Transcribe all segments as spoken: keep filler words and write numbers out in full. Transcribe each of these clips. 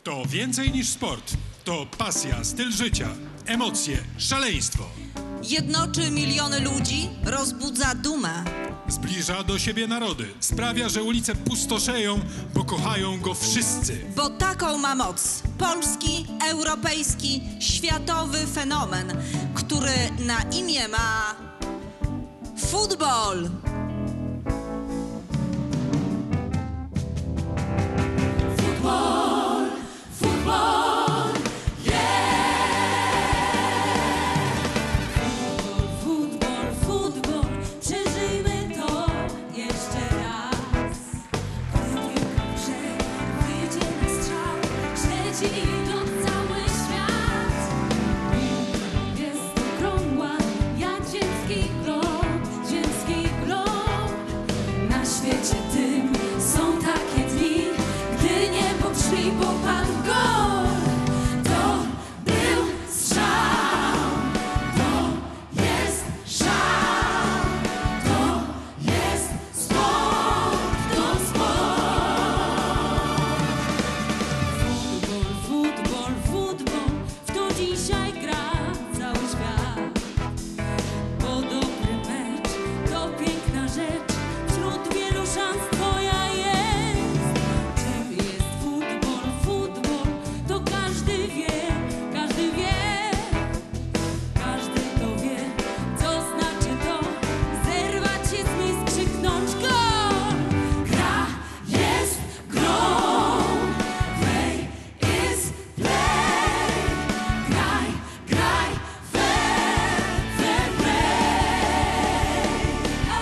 To więcej niż sport. To pasja, styl życia, emocje, szaleństwo. Jednoczy miliony ludzi, rozbudza dumę. Zbliża do siebie narody. Sprawia, że ulice pustoszeją, bo kochają go wszyscy. Bo taką ma moc. Polski, europejski, światowy fenomen, który na imię ma futbol. Futbol, futbol, yeah! Futbol, futbol, futbol, przeżyjmy to jeszcze raz. Gdy piłka w grze wyjdzie na strzał, śledzi to cały świat. Piłka jest okrągła, jak ziemski glob, ziemski glob. Na świecie tym są takie dni, gdy niebo brzmi po Pan gol. To był strzał, to jest szał, to jest sport, to sport. Futbol, futbol, futbol, w to dzisiaj gra cały świat. Bo dobry mecz to piękna rzecz, wśród wielu szans twoja jest. Czym jest futbol, futbol, to każdy wie, każdy wie. Każdy to wie, co znaczy to zerwać się z miejsc, krzyknąć gol. Gra jest grą, play is play. Graj, graj, fair, fair play. Oh,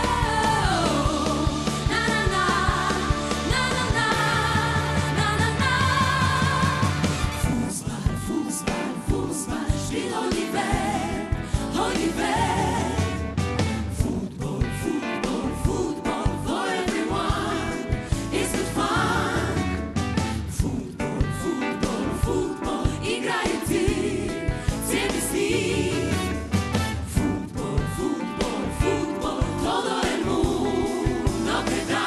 na na na, na na na, na na na. Fußball, Fußball, Fußball, spiel Oliver, Oliver. Football, football, football, for everyone is good fun. Football, football, football, i grają ty, ciebie z nim. Football, football, football, todo el mundo te da.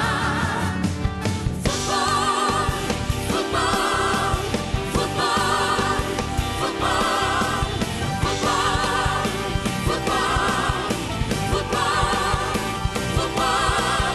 Football, football, football, football, football, football, football, football,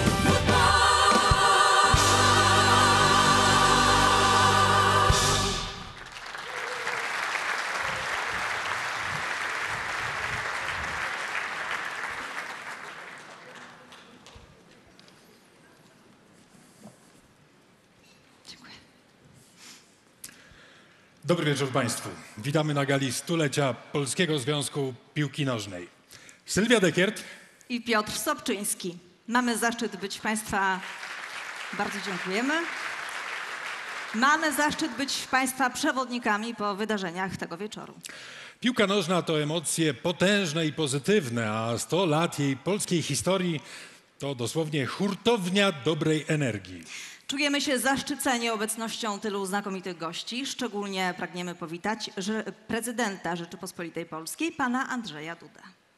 Dobry wieczór Państwu. Witamy na gali stulecia Polskiego Związku Piłki Nożnej. Sylwia Dekiert. I Piotr Sobczyński. Mamy zaszczyt być Państwa... Bardzo dziękujemy. Mamy zaszczyt być Państwa przewodnikami po wydarzeniach tego wieczoru. Piłka nożna to emocje potężne i pozytywne, a sto lat jej polskiej historii to dosłownie hurtownia dobrej energii. Czujemy się zaszczyceni obecnością tylu znakomitych gości. Szczególnie pragniemy powitać że prezydenta Rzeczypospolitej Polskiej, pana Andrzeja Dudę.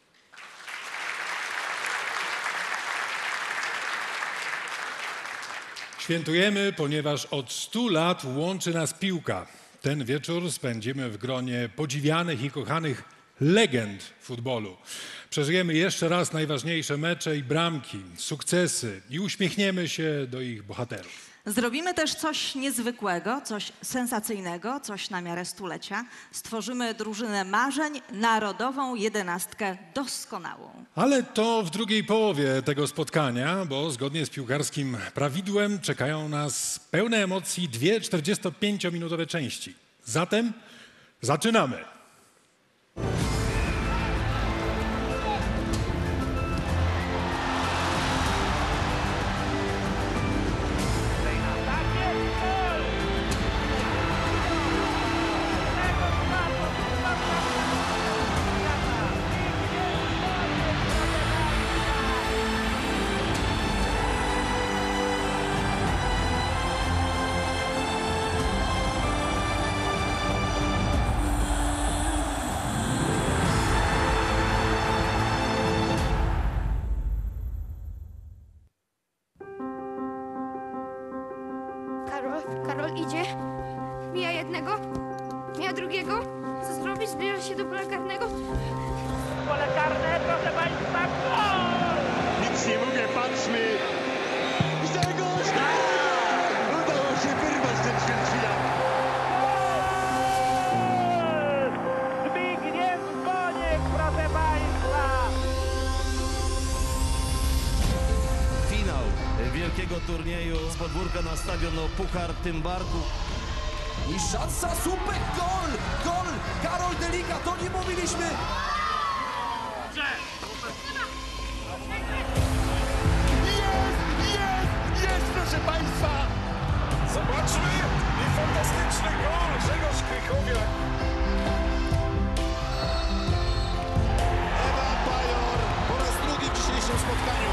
Świętujemy, ponieważ od stu lat łączy nas piłka. Ten wieczór spędzimy w gronie podziwianych i kochanych legend futbolu. Przeżyjemy jeszcze raz najważniejsze mecze i bramki, sukcesy i uśmiechniemy się do ich bohaterów. Zrobimy też coś niezwykłego, coś sensacyjnego, coś na miarę stulecia. Stworzymy drużynę marzeń, narodową jedenastkę doskonałą. Ale to w drugiej połowie tego spotkania, bo zgodnie z piłkarskim prawidłem czekają nas pełne emocji dwie czterdziestopięciominutowe części. Zatem zaczynamy! Karol, Karol idzie. Mija jednego, mija drugiego. Co zrobić? Zbliża się do pola karnego. Pole karne, proszę Państwa, gol! Nic nie mówię, patrzmy! Grzegorz! Tak! Udało się wyrwać ten ćwierćfinał! Gol! Zbigniew Boniek, proszę Państwa! Finał wielkiego turnieju z podwórka na stadion o Puchar Tymbarku. I szansa, super gol! Gol! Karol Delika, to nie mówiliśmy! Jest! Jest! Jest, proszę Państwa! Zobaczmy! I fantastyczny gol! Grzegorz Krychowiak. Ewa Pajor po raz drugi w dzisiejszym spotkaniu.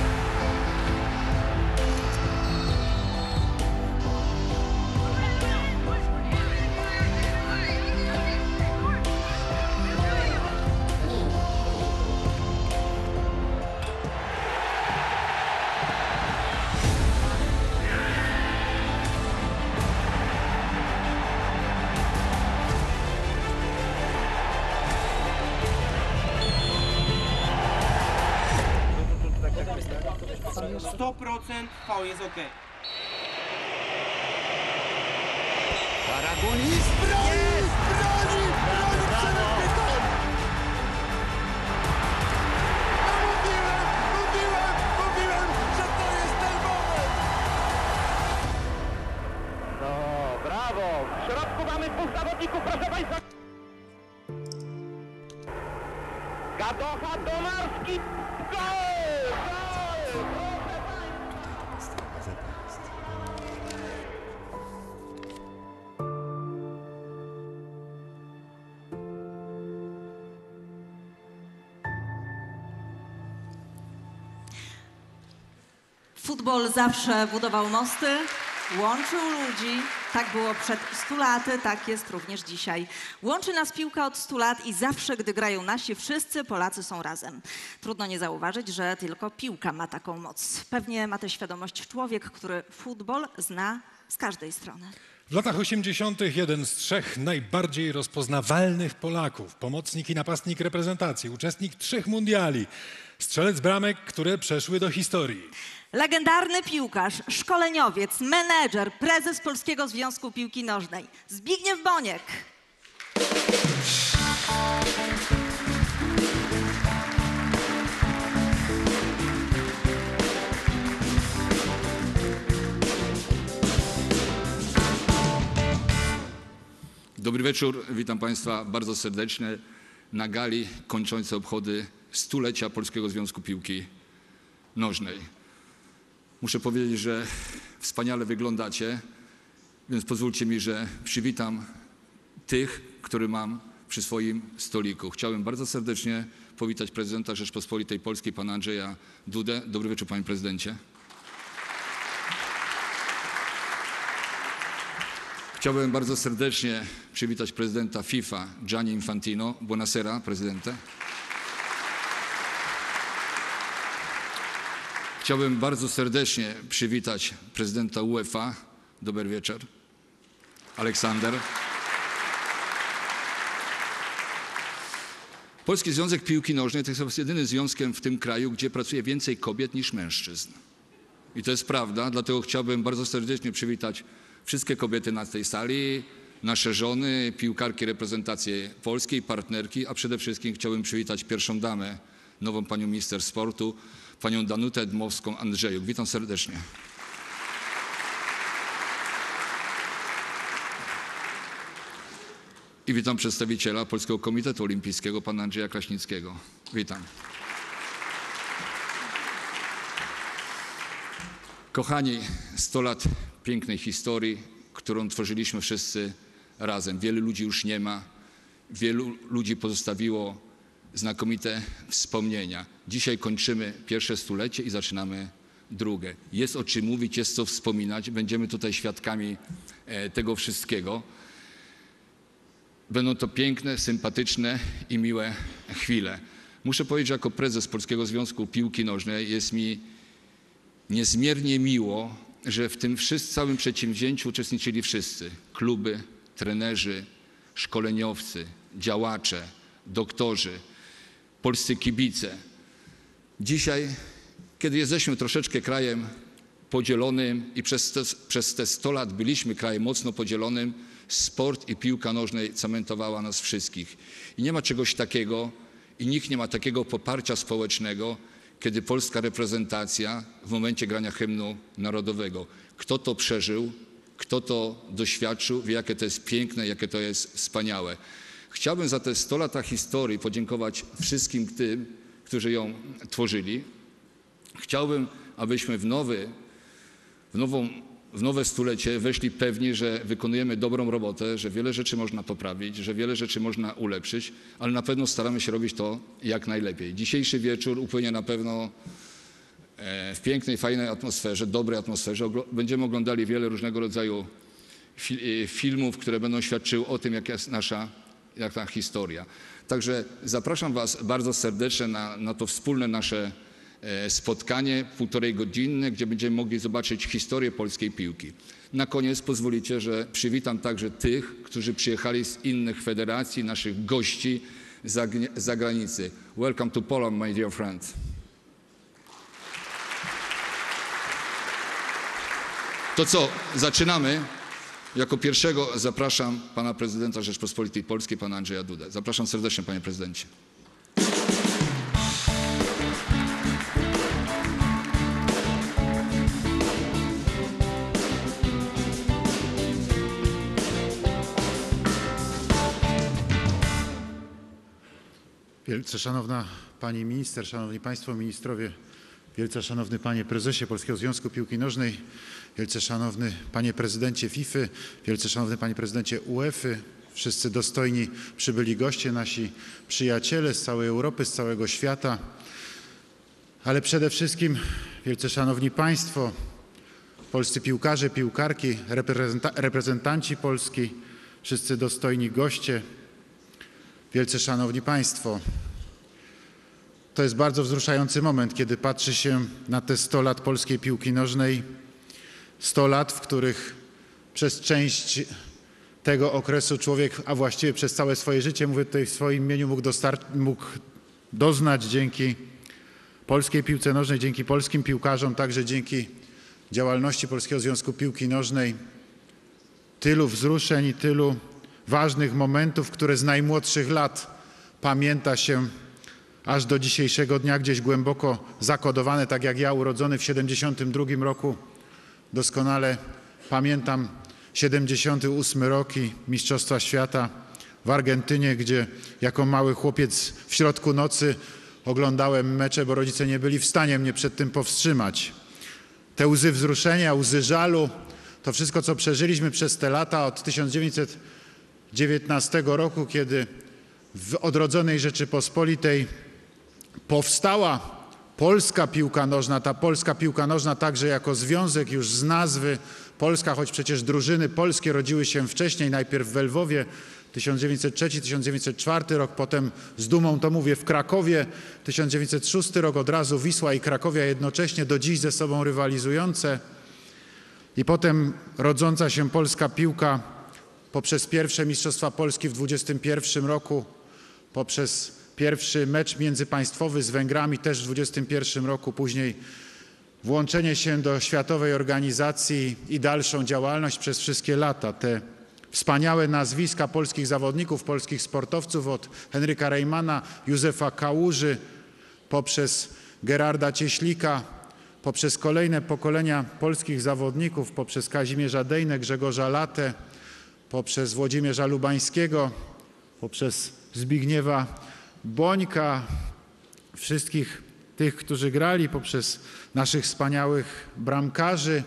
sto procent faul jest ok. Aragonis broni! Broni! Broni przelewny gol! No mówiłem! Mówiłem! Mówiłem, że to jest ten moment! No, brawo! W środku mamy dwóch zawodników, proszę Państwa! Gadocha, Domarski! Gol! Gol! Proszę Państwa! Futbol zawsze budował mosty, łączył ludzi. Tak było przed stu laty, tak jest również dzisiaj. Łączy nas piłka od stu lat i zawsze, gdy grają nasi, wszyscy Polacy są razem. Trudno nie zauważyć, że tylko piłka ma taką moc. Pewnie ma tę świadomość człowiek, który futbol zna z każdej strony. W latach osiemdziesiątych jeden z trzech najbardziej rozpoznawalnych Polaków, pomocnik i napastnik reprezentacji, uczestnik trzech mundiali, strzelec bramek, które przeszły do historii. Legendarny piłkarz, szkoleniowiec, menedżer, prezes Polskiego Związku Piłki Nożnej Zbigniew Boniek. Dobry wieczór, witam Państwa bardzo serdecznie na gali kończącej obchody stulecia Polskiego Związku Piłki Nożnej. Muszę powiedzieć, że wspaniale wyglądacie, więc pozwólcie mi, że przywitam tych, których mam przy swoim stoliku. Chciałem bardzo serdecznie powitać prezydenta Rzeczpospolitej Polskiej, pana Andrzeja Dudę. Dobry wieczór, panie prezydencie. Chciałbym bardzo serdecznie przywitać prezydenta FIFA Gianni Infantino. Buonasera, prezydente. Chciałbym bardzo serdecznie przywitać prezydenta UEFA. Dobry wieczór. Aleksander. Polski Związek Piłki Nożnej to jest jedynym związkiem w tym kraju, gdzie pracuje więcej kobiet niż mężczyzn. I to jest prawda, dlatego chciałbym bardzo serdecznie przywitać wszystkie kobiety na tej sali, nasze żony, piłkarki reprezentacji polskiej, partnerki, a przede wszystkim chciałbym przywitać pierwszą damę, nową panią minister sportu, panią Danutę Dmowską-Andrzejuk. Witam serdecznie. I witam przedstawiciela Polskiego Komitetu Olimpijskiego, pana Andrzeja Kraśnickiego. Witam. Kochani, sto lat pięknej historii, którą tworzyliśmy wszyscy razem. Wielu ludzi już nie ma. Wielu ludzi pozostawiło znakomite wspomnienia. Dzisiaj kończymy pierwsze stulecie i zaczynamy drugie. Jest o czym mówić, jest co wspominać. Będziemy tutaj świadkami tego wszystkiego. Będą to piękne, sympatyczne i miłe chwile. Muszę powiedzieć, że jako prezes Polskiego Związku Piłki Nożnej jest mi niezmiernie miło, że w tym całym przedsięwzięciu uczestniczyli wszyscy. Kluby, trenerzy, szkoleniowcy, działacze, doktorzy, polscy kibice. Dzisiaj, kiedy jesteśmy troszeczkę krajem podzielonym i przez te, przez te sto lat byliśmy krajem mocno podzielonym, sport i piłka nożnej cementowała nas wszystkich. I nie ma czegoś takiego i nikt nie ma takiego poparcia społecznego, kiedy polska reprezentacja w momencie grania hymnu narodowego. Kto to przeżył, kto to doświadczył, wie, jakie to jest piękne, jakie to jest wspaniałe. Chciałbym za te sto lata historii podziękować wszystkim tym, którzy ją tworzyli. Chciałbym, abyśmy w, nowy, w, nową, w nowe stulecie weszli pewni, że wykonujemy dobrą robotę, że wiele rzeczy można poprawić, że wiele rzeczy można ulepszyć, ale na pewno staramy się robić to jak najlepiej. Dzisiejszy wieczór upłynie na pewno w pięknej, fajnej atmosferze, dobrej atmosferze. Będziemy oglądali wiele różnego rodzaju filmów, które będą świadczyły o tym, jaka jest nasza jak ta historia. Także zapraszam Was bardzo serdecznie na, na to wspólne nasze spotkanie półtorej godzinne, gdzie będziemy mogli zobaczyć historię polskiej piłki. Na koniec pozwolicie, że przywitam także tych, którzy przyjechali z innych federacji, naszych gości z zagranicy. Welcome to Poland, my dear friends. To co, zaczynamy? Jako pierwszego zapraszam pana prezydenta Rzeczpospolitej Polskiej, pana Andrzeja Dudę. Zapraszam serdecznie, panie prezydencie. Wielce szanowna pani minister, szanowni państwo ministrowie, wielce szanowny panie prezesie Polskiego Związku Piłki Nożnej, wielce szanowny panie prezydencie FIFA, wielce szanowny panie prezydencie UEFA, wszyscy dostojni przybyli goście, nasi przyjaciele z całej Europy, z całego świata, ale przede wszystkim wielce szanowni państwo, polscy piłkarze, piłkarki, reprezenta reprezentanci Polski, wszyscy dostojni goście, wielce szanowni państwo. To jest bardzo wzruszający moment, kiedy patrzy się na te sto lat polskiej piłki nożnej. sto lat, w których przez część tego okresu człowiek, a właściwie przez całe swoje życie, mówię tutaj w swoim imieniu, mógł, mógł doznać dzięki polskiej piłce nożnej, dzięki polskim piłkarzom, także dzięki działalności Polskiego Związku Piłki Nożnej tylu wzruszeń i tylu ważnych momentów, które z najmłodszych lat pamięta się aż do dzisiejszego dnia, gdzieś głęboko zakodowane, tak jak ja, urodzony w siedemdziesiątym drugim roku. Doskonale pamiętam siedemdziesiąty ósmy rok i Mistrzostwa Świata w Argentynie, gdzie jako mały chłopiec w środku nocy oglądałem mecze, bo rodzice nie byli w stanie mnie przed tym powstrzymać. Te łzy wzruszenia, łzy żalu, to wszystko, co przeżyliśmy przez te lata od tysiąc dziewięćset dziewiętnastego roku, kiedy w odrodzonej Rzeczypospolitej powstała polska piłka nożna, ta polska piłka nożna także jako związek już z nazwy Polska, choć przecież drużyny polskie rodziły się wcześniej, najpierw w Lwowie, tysiąc dziewięćset trzeci tysiąc dziewięćset czwarty rok, potem z dumą to mówię w Krakowie, tysiąc dziewięćset szósty rok, od razu Wisła i Krakowia jednocześnie do dziś ze sobą rywalizujące i potem rodząca się polska piłka poprzez pierwsze Mistrzostwa Polski w dwudziestym pierwszym roku, poprzez pierwszy mecz międzypaństwowy z Węgrami też w dwudziestym pierwszym roku, później włączenie się do światowej organizacji i dalszą działalność przez wszystkie lata. Te wspaniałe nazwiska polskich zawodników, polskich sportowców od Henryka Rejmana, Józefa Kałuży, poprzez Gerarda Cieślika, poprzez kolejne pokolenia polskich zawodników, poprzez Kazimierza Dejnę, Grzegorza Latę, poprzez Włodzimierza Lubańskiego, poprzez Zbigniewa Bońka, wszystkich tych, którzy grali, poprzez naszych wspaniałych bramkarzy,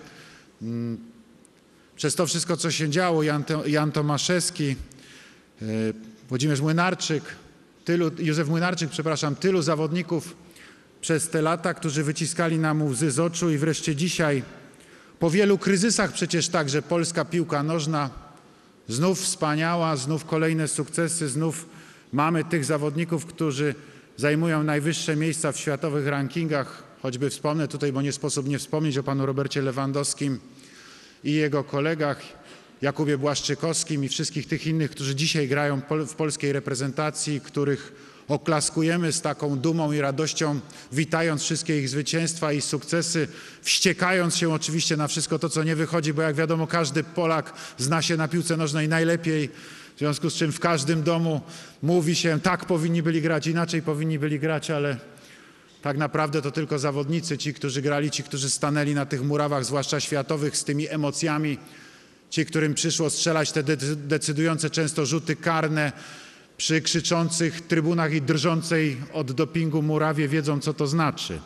przez to wszystko, co się działo, Jan, Jan Tomaszewski, Włodzimierz Młynarczyk, tylu, Józef Młynarczyk, przepraszam, tylu zawodników przez te lata, którzy wyciskali nam łzy z oczu i wreszcie dzisiaj, po wielu kryzysach przecież także polska piłka nożna znów wspaniała, znów kolejne sukcesy, znów mamy tych zawodników, którzy zajmują najwyższe miejsca w światowych rankingach. Choćby wspomnę tutaj, bo nie sposób nie wspomnieć o panu Robercie Lewandowskim i jego kolegach. Jakubie Błaszczykowskim i wszystkich tych innych, którzy dzisiaj grają w polskiej reprezentacji, których oklaskujemy z taką dumą i radością, witając wszystkie ich zwycięstwa i sukcesy, wściekając się oczywiście na wszystko to, co nie wychodzi, bo jak wiadomo, każdy Polak zna się na piłce nożnej najlepiej, w związku z czym w każdym domu mówi się, tak powinni byli grać, inaczej powinni byli grać, ale tak naprawdę to tylko zawodnicy, ci, którzy grali, ci, którzy stanęli na tych murawach, zwłaszcza światowych, z tymi emocjami, ci, którym przyszło strzelać te decydujące często rzuty karne przy krzyczących trybunach i drżącej od dopingu murawie, wiedzą, co to znaczy.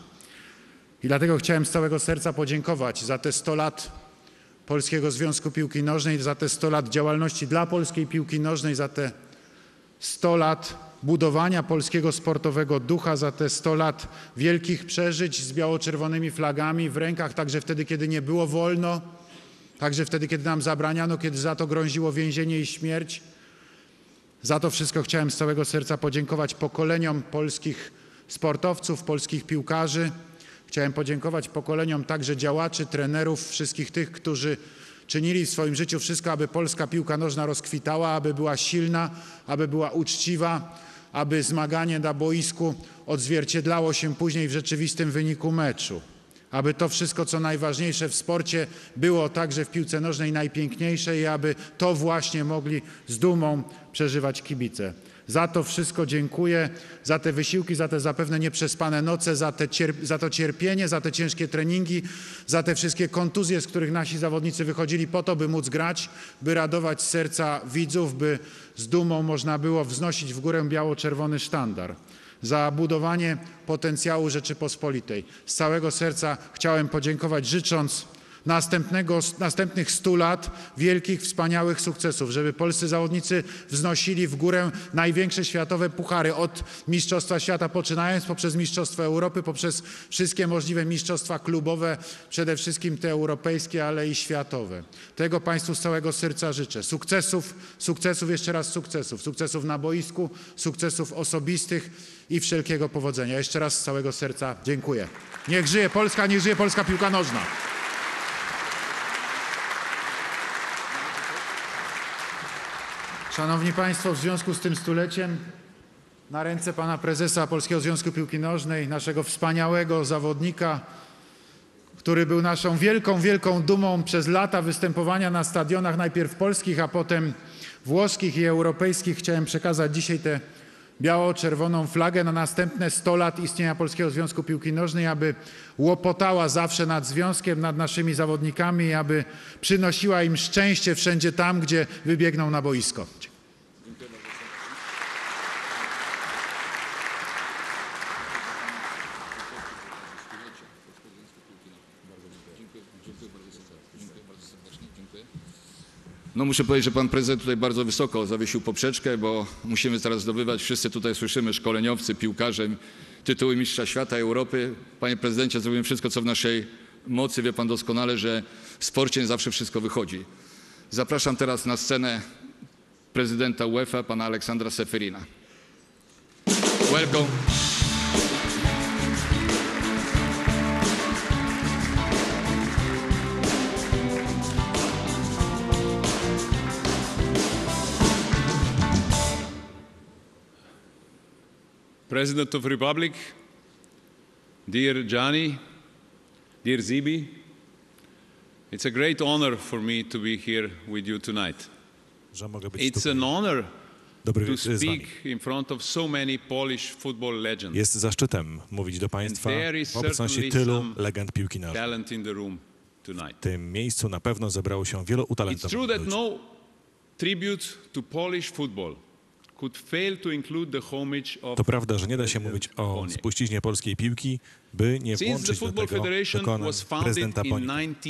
I dlatego chciałem z całego serca podziękować za te sto lat Polskiego Związku Piłki Nożnej, za te sto lat działalności dla polskiej piłki nożnej, za te sto lat budowania polskiego sportowego ducha, za te sto lat wielkich przeżyć z biało-czerwonymi flagami w rękach, także wtedy, kiedy nie było wolno, także wtedy, kiedy nam zabraniano, kiedy za to groziło więzienie i śmierć. Za to wszystko chciałem z całego serca podziękować pokoleniom polskich sportowców, polskich piłkarzy. Chciałem podziękować pokoleniom także działaczy, trenerów, wszystkich tych, którzy czynili w swoim życiu wszystko, aby polska piłka nożna rozkwitała, aby była silna, aby była uczciwa, aby zmaganie na boisku odzwierciedlało się później w rzeczywistym wyniku meczu. Aby to wszystko, co najważniejsze w sporcie, było także w piłce nożnej najpiękniejsze i aby to właśnie mogli z dumą przeżywać kibice. Za to wszystko dziękuję, za te wysiłki, za te zapewne nieprzespane noce, za, te za to cierpienie, za te ciężkie treningi, za te wszystkie kontuzje, z których nasi zawodnicy wychodzili po to, by móc grać, by radować serca widzów, by z dumą można było wznosić w górę biało-czerwony sztandar. Za budowanie potencjału Rzeczypospolitej. Z całego serca chciałem podziękować, życząc następnego, następnych stu lat wielkich, wspaniałych sukcesów, żeby polscy zawodnicy wznosili w górę największe światowe puchary, od Mistrzostwa Świata poczynając, poprzez Mistrzostwo Europy, poprzez wszystkie możliwe mistrzostwa klubowe, przede wszystkim te europejskie, ale i światowe. Tego Państwu z całego serca życzę. Sukcesów, sukcesów, jeszcze raz sukcesów. Sukcesów na boisku, sukcesów osobistych i wszelkiego powodzenia. Jeszcze raz z całego serca dziękuję. Niech żyje Polska, niech żyje polska piłka nożna. Szanowni Państwo, w związku z tym stuleciem na ręce pana prezesa Polskiego Związku Piłki Nożnej, naszego wspaniałego zawodnika, który był naszą wielką, wielką dumą przez lata występowania na stadionach, najpierw polskich, a potem włoskich i europejskich, chciałem przekazać dzisiaj tę biało-czerwoną flagę na następne sto lat istnienia Polskiego Związku Piłki Nożnej, aby łopotała zawsze nad związkiem, nad naszymi zawodnikami, aby przynosiła im szczęście wszędzie tam, gdzie wybiegną na boisko. No muszę powiedzieć, że pan prezydent tutaj bardzo wysoko zawiesił poprzeczkę, bo musimy teraz zdobywać, wszyscy tutaj słyszymy, szkoleniowcy, piłkarze, tytuły mistrza świata, Europy. Panie prezydencie, zrobimy wszystko, co w naszej mocy. Wie pan doskonale, że w sporcie nie zawsze wszystko wychodzi. Zapraszam teraz na scenę prezydenta UEFA, pana Aleksandra Seferina. Welcome. President of the Republic, dear Gianni, dear Zibi, it's a great honor for me to be here with you tonight. It's an honor to speak in front of so many Polish football legends. Jest zaszczytem mówić do Państwa w obecności tylu legend piłki nożnej. W tym miejscu na pewno zebrało się wielu utalentowanych ludzi. No tribute to Polish football. To prawda, że nie da się mówić o spuściźnie polskiej piłki, by nie włączyć do tego dokonań prezydenta Ponii.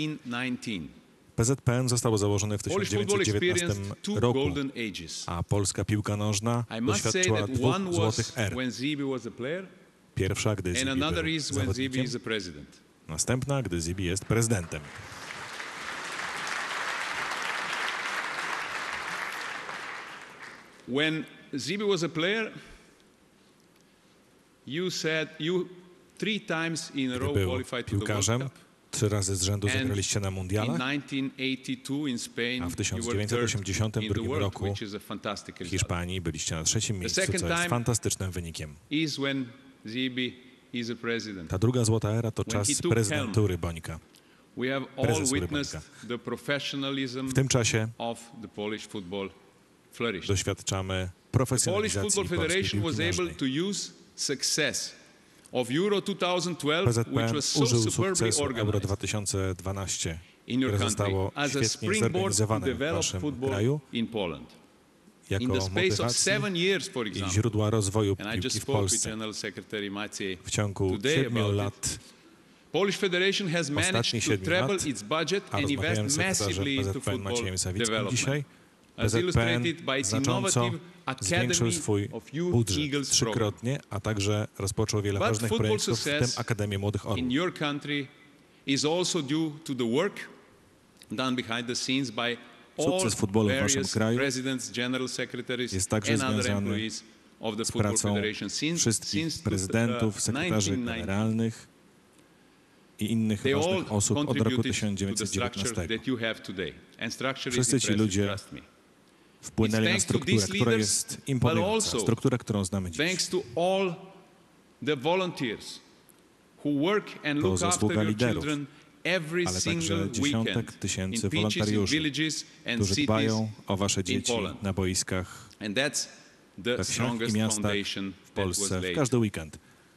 P Z P N został założony w tysiąc dziewięćset dziewiętnastym roku, a polska piłka nożna doświadczyła dwóch złotych er. Pierwsza, gdy Zibi był zawodnikiem, następna, gdy Zibi jest prezydentem. When Zibi was a player, you said you three times in a row qualified to the World Cup. Trzy razy z rzędu zagraliście na mundialach, a w tysiąc dziewięćset osiemdziesiątym drugim roku w Hiszpanii byliście na trzecim miejscu, co jest fantastycznym wynikiem. Ta druga złota era to czas prezydentury Bońka. Prezesury Bońka. W tym czasie doświadczamy profesjonalizacji polskiej piłki nożnej. P Z P N użył sukcesu Euro dwa tysiące dwanaście, które zostało świetnie zorganizowane w waszym kraju, jako motywacji i źródła rozwoju piłki w Polsce. W ciągu siedmiu lat, ostatnich siedmiu lat, a rozmawiałem z sekretarzem P Z P N Maciejem Sawickim dzisiaj, P Z P N znacząco zwiększył swój budżet trzykrotnie, a także rozpoczął wiele ważnych projektów, w tym Akademię Młodych Orłów. Sukces futbolu w waszym kraju jest także związany z pracą wszystkich prezydentów, sekretarzy generalnych i innych ważnych osób od roku tysiąc dziewięćset dziewiętnastego. Wszyscy ci ludzie wpłynęli na strukturę, która jest imponująca, strukturę, którą znamy dziś. To zasługa liderów, ale także dziesiątek tysięcy wolontariuszy, którzy dbają o wasze dzieci na boiskach, we wsiach i miastach w Polsce w każdy weekend.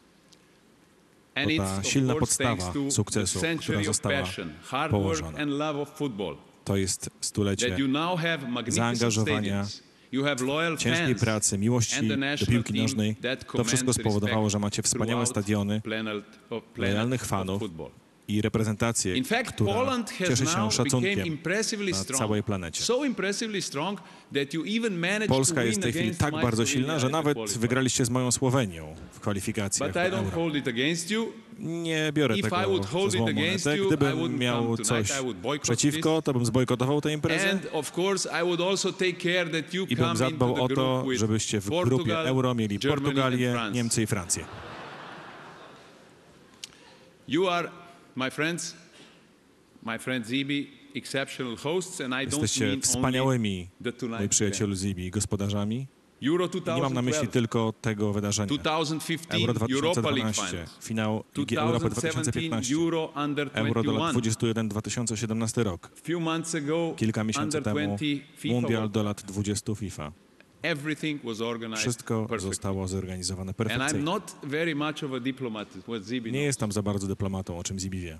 To ta silna podstawa sukcesu, która została położona. To jest stulecie zaangażowania, ciężkiej pracy, miłości do piłki nożnej. To wszystko spowodowało, że macie wspaniałe stadiony, lojalnych fanów i reprezentację, która cieszy się szacunkiem na całej planecie. Polska jest w tej chwili tak bardzo silna, że nawet wygraliście z moją Słowenią w kwalifikacjach do Euro. Nie biorę tego za złą monetę. Gdybym miał coś przeciwko, to bym zbojkotował tę imprezę i bym zadbał o to, żebyście w grupie Euro mieli Portugalię, Niemcy i Francję. My friends, my friend Zibi, exceptional hosts, and I don't Jesteście mean wspaniałymi, mój przyjacielu Zibi, gospodarzami. I nie mam na myśli tylko tego wydarzenia. Euro dwa tysiące dwanaście, finał Ligi Europy dwa tysiące piętnaście, Euro do lat dwudziestu jeden dwa tysiące siedemnasty rok. Kilka miesięcy temu Mundial do lat dwudziestu FIFA. Wszystko zostało zorganizowane perfekcyjnie. Nie jestem za bardzo dyplomatą, o czym Zibi wie.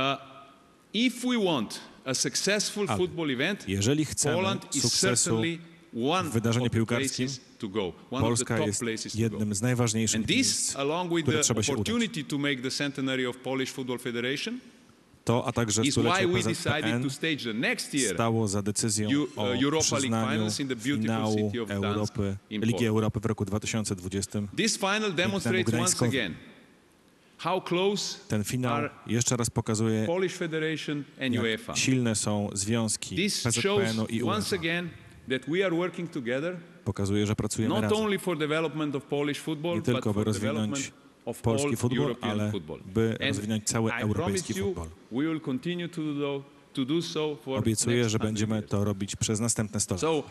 Ale jeżeli chcemy sukcesu w wydarzeniu piłkarskim, Polska jest jednym z najważniejszych miejsc, które trzeba się udać. To, a także stulecie P Z P N stało za decyzją o przyznaniu finału Europy, Ligi Europy w roku dwa tysiące dwudziestym pięknemu Gdańskowi. Ten finał jeszcze raz pokazuje, jak silne są związki P Z P N-u i UEFA. Pokazuje, że pracujemy razem. Nie tylko, by rozwinąć polski futbol, ale by rozwinąć cały europejski futbol. Obiecuję, że będziemy to robić przez następne sto lat.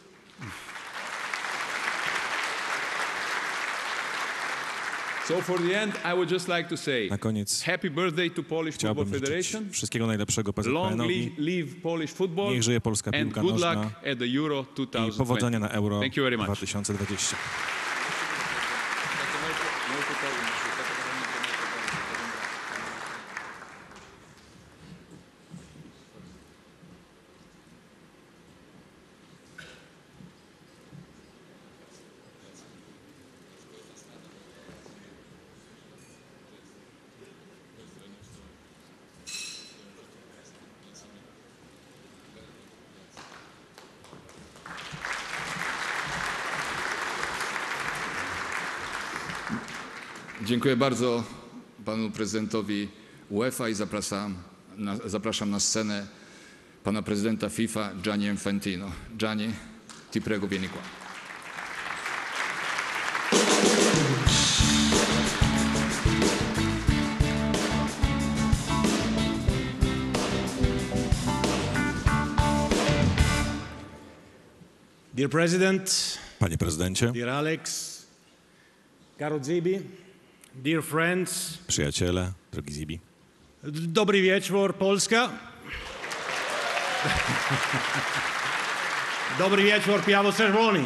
Na koniec chciałbym życzyć wszystkiego najlepszego P Z P N-owi. Niech żyje polska piłka nożna i powodzenia na Euro dwa tysiące dwudziestym. Dziękuję bardzo panu prezydentowi UEFA i zapraszam na, zapraszam na scenę pana prezydenta FIFA Gianni Infantino. Gianni, ti prego, vieni qua. Dear President, Panie prezydencie, dear Alex, Karol Zibi, dear friends, przyjaciele, drogi Zibi. Dobry wieczór, Polska. Dobry wieczór, Piavo Czerwony.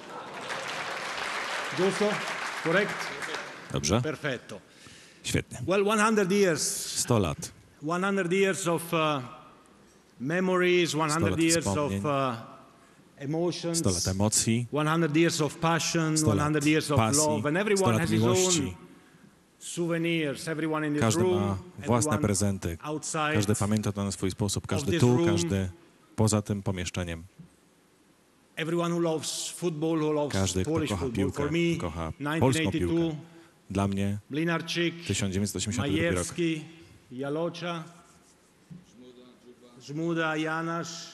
Giusto? Correct? Dobrze? Perfetto. Świetnie. Well, one hundred years. sto lat. one hundred years of uh, memories, one hundred years of uh, emotions, sto lat emocji, one hundred years of passion, sto one hundred years of pasji, love, and sto everyone lat has his own miłości. souvenirs. Everyone in this Każdy room, ma własne everyone prezenty. outside Każdy pamięta to na swój sposób. Każdy this tu, room. każdy poza tym pomieszczeniem. Everyone who loves football, who loves Każdy, kto Polish kocha football. piłkę, For me, kocha nineteen polską eighty-two, piłkę. Dla mnie Mlinarczyk, tysiąc dziewięćset osiemdziesiąty drugi rok. Majewski, Jalocza, Żmuda, Janasz,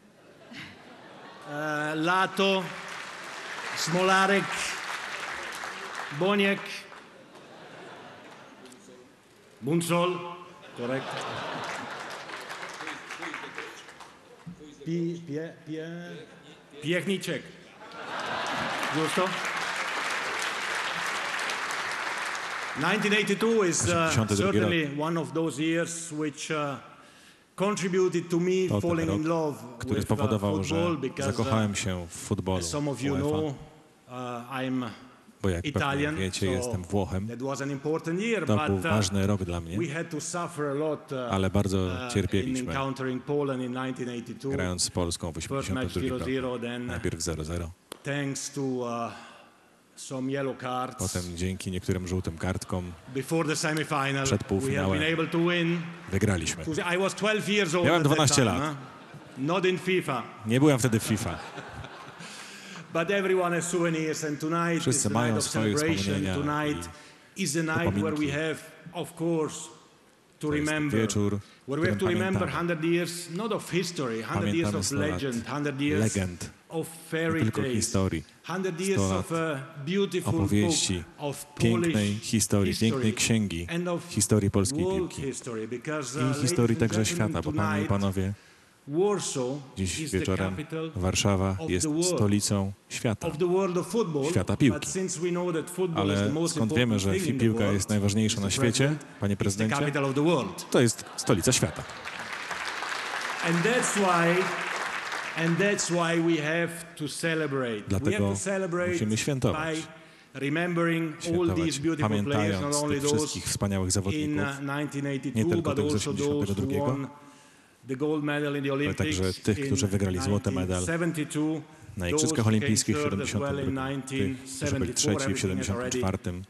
e, Lato, Smolarek, Boniek, Bunsol, korekt. Pi, pie, pie, Piechniczek. Giusto? nineteen eighty-two is uh, certainly one of those years which uh, contributed to me To ten falling rok, in love który with uh, spowodował, że football because zakochałem się w uh, futbolu as some of you UEFA, know, uh, I'm bo jak pewnie Italian, wiecie, so jestem Włochem. that was an important year, To but był uh, ważny rok dla mnie, we had to suffer a lot uh, ale bardzo uh, in cierpieliśmy, encountering Poland in nineteen eighty-two. grając z Polską w First match osiemdziesiątym drugim zero zero, roku. then Najpierw zero zero, thanks to uh, some yellow cards. potem dzięki niektórym żółtym kartkom Before the semifinal, przed we have półfinałem been able to win. wygraliśmy. I was twelve years old Miałem at that dwanaście time, lat. huh? Not in FIFA. Nie byłem wtedy w FIFA. But everyone has souvenirs, and tonight is Wszyscy the mają night of swoje celebration. wspomnienia Tonight is the night where we upominki. have, of course, to To jest remember. wieczór, Where w we have to którym remember pamiętamy. hundred years, not of history, hundred years Pamiętamy of sto lat legend, hundred years legend, of nie fairy tylko tales, historii, hundred years sto of lat a beautiful opowieści, book of pięknej Polish historii, history pięknej księgi and of historii polskiej world piłki history, because, uh, i ladies historii and także gentlemen, świata, bo panie i tonight, panowie, Warsaw dziś is the wieczorem capital Warszawa of jest the world. stolicą świata, of the world of football, świata piłki. but since we know that football is the Ale most skąd wiemy, że important thing in the piłka world, jest najważniejsza na mister świecie, President, panie it's the prezydencie, capital of the world. to jest stolica świata. And that's why, and that's why we have to celebrate. we Dlatego have to celebrate musimy świętować. by remembering all Świętować, these beautiful players, not pamiętając only tych those wszystkich wspaniałych in zawodników, uh, nineteen nie eighty-two, tylko but tych z also those osiemdziesiątego who drugiego, won the gold medal in the ale Olympics także tych, którzy wygrali złoty medal na Igrzyskach Olimpijskich w siedemdziesiątym drugim, tych, którzy byli trzeci w siedemdziesiątym czwartym.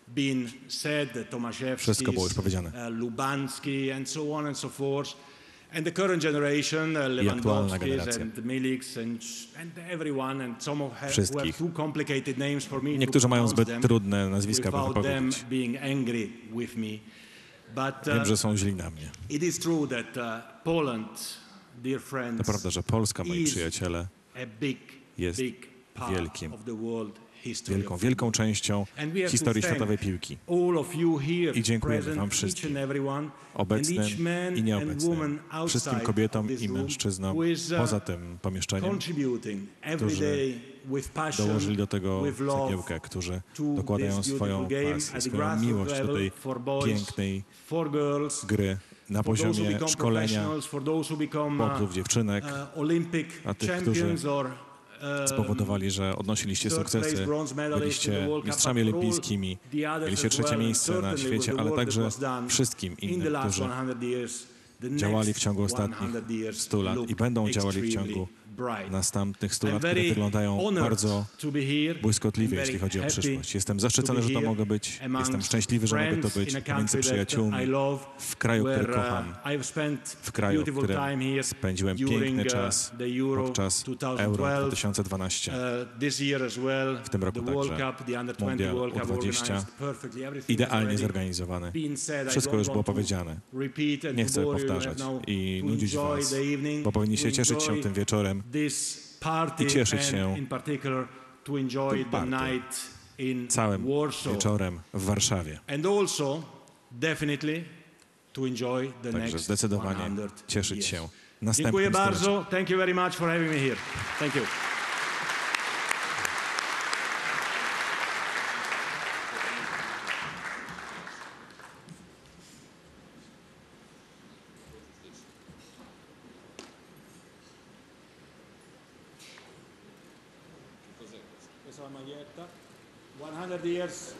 Wszystko było już powiedziane. Lubanski and so on and so forth. And the current generation, uh, Lewandowskis and Miliks and, and everyone, and some of have, who have too complicated names for me Niektórzy to mają pronounce zbyt them trudne nazwiska, by without them wypowiedzieć. being angry with me. But Wiem, uh, że są źli na mnie. it is true that uh, Poland, dear friends, To prawda, że Polska, moi is przyjaciele, a big, jest big part wielkim, of the world history wielką, of wielką częścią And we have to historii thank światowej piłki. all of you here I dziękujemy present, wam each wszystkim, and everyone, obecnym and each man i and nieobecnym, woman wszystkim outside kobietom of this i room mężczyznom who is, uh, poza tym pomieszczeniem, contributing every którzy day with passion, dołożyli do tego with love cegiełkę, którzy to dokładają this swoją beautiful game pasję, at the swoją grassroots miłość do tej level for boys, pięknej for girls, gry na for those who poziomie become szkolenia professionals, for those who become, uh, chłopców, dziewczynek, uh, Olympic a tych, champions którzy or spowodowali, że odnosiliście sukcesy, byliście mistrzami olimpijskimi, mieliście trzecie miejsce na świecie, ale także wszystkim innym, którzy działali w ciągu ostatnich stu lat i będą działali w ciągu następnych stu lat, które wyglądają bardzo błyskotliwie, jeśli chodzi o przyszłość. Jestem zaszczycony, że to mogę być. Jestem szczęśliwy, że mogę to być między przyjaciółmi w kraju, który kocham, w kraju, w którym spędziłem piękny czas podczas Euro dwa tysiące dwanaście. W tym roku także Mundial U dwadzieścia. Idealnie zorganizowany. Wszystko już było powiedziane. Nie chcę powtarzać i nudzić was, bo powinniście cieszyć się tym wieczorem i cieszyć się tym party, całym wieczorem w Warszawie. Także zdecydowanie cieszyć się następnym Dziękuję stuleciem. bardzo. Thank you very much for having me here. Thank you. sua maglietta. one hundred years.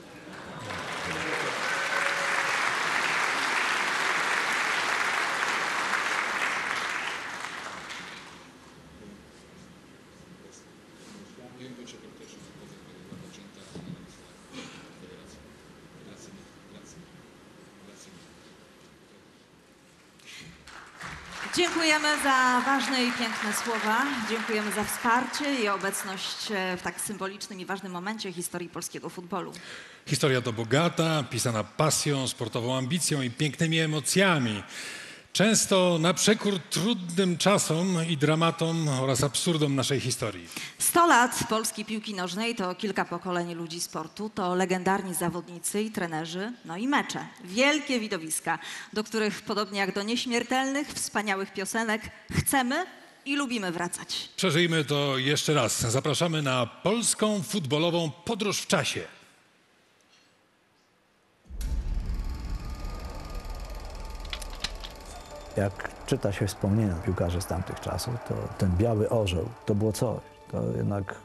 Dziękujemy za ważne i piękne słowa. Dziękujemy za wsparcie i obecność w tak symbolicznym i ważnym momencie historii polskiego futbolu. Historia to bogata, pisana pasją, sportową ambicją i pięknymi emocjami. Często na przekór trudnym czasom i dramatom oraz absurdom naszej historii. sto lat polskiej piłki nożnej to kilka pokoleń ludzi sportu, to legendarni zawodnicy i trenerzy, no i mecze. Wielkie widowiska, do których podobnie jak do nieśmiertelnych, wspaniałych piosenek chcemy i lubimy wracać. Przeżyjmy to jeszcze raz. Zapraszamy na polską futbolową podróż w czasie. Jak czyta się wspomnienia piłkarzy z tamtych czasów, to ten biały orzeł to było coś. To jednak pff,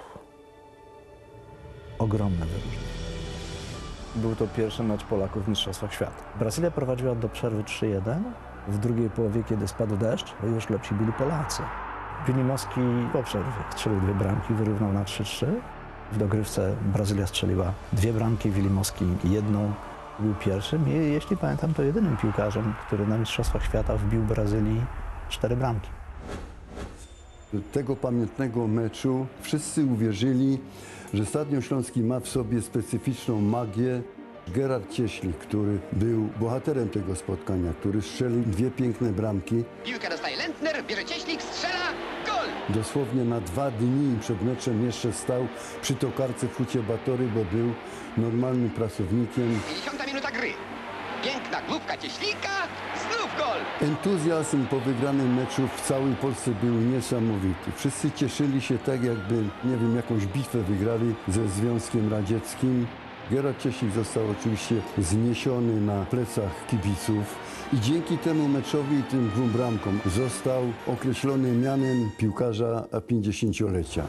ogromne wyróżnienie. Był to pierwszy mecz Polaków w Mistrzostwach Świata. Brazylia prowadziła do przerwy trzy jeden. W drugiej połowie, kiedy spadł deszcz, już lepsi byli Polacy. Wilimowski po przerwie strzelił dwie bramki, wyrównał na trzy trzy. W dogrywce Brazylia strzeliła dwie bramki, Wilimowski jedną. Był pierwszym i, jeśli pamiętam, to jedynym piłkarzem, który na Mistrzostwach Świata wbił Brazylii cztery bramki. Do tego pamiętnego meczu wszyscy uwierzyli, że Stadion Śląski ma w sobie specyficzną magię. Gerard Cieślik, który był bohaterem tego spotkania, który strzelił dwie piękne bramki. Piłkę dostaje Lentner, bierze Cieślik, strzela, gol! Dosłownie na dwa dni przed meczem jeszcze stał przy tokarce w Hucie Batory, bo był normalnym pracownikiem. pięćdziesiąta minuta gry. Piękna główka Cieślika, znów gol! Entuzjazm po wygranym meczu w całej Polsce był niesamowity. Wszyscy cieszyli się tak, jakby, nie wiem, jakąś bitwę wygrali ze Związkiem Radzieckim. Gerard Cieślik został oczywiście zniesiony na plecach kibiców i dzięki temu meczowi i tym dwóm bramkom został określony mianem piłkarza pięćdziesięciolecia.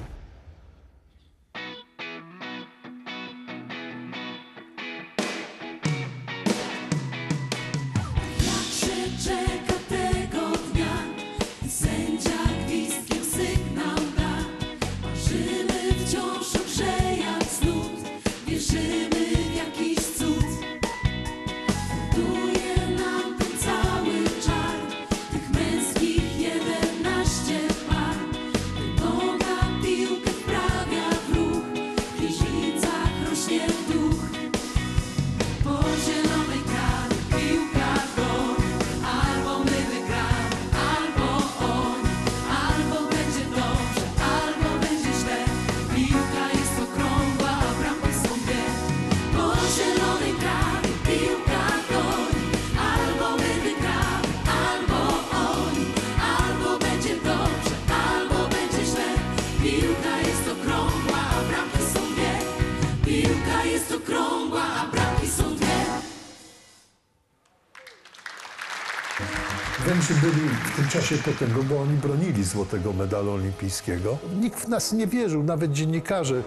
Węgrzy byli w tym czasie potęgą, bo oni bronili złotego medalu olimpijskiego. Nikt w nas nie wierzył, nawet dziennikarze.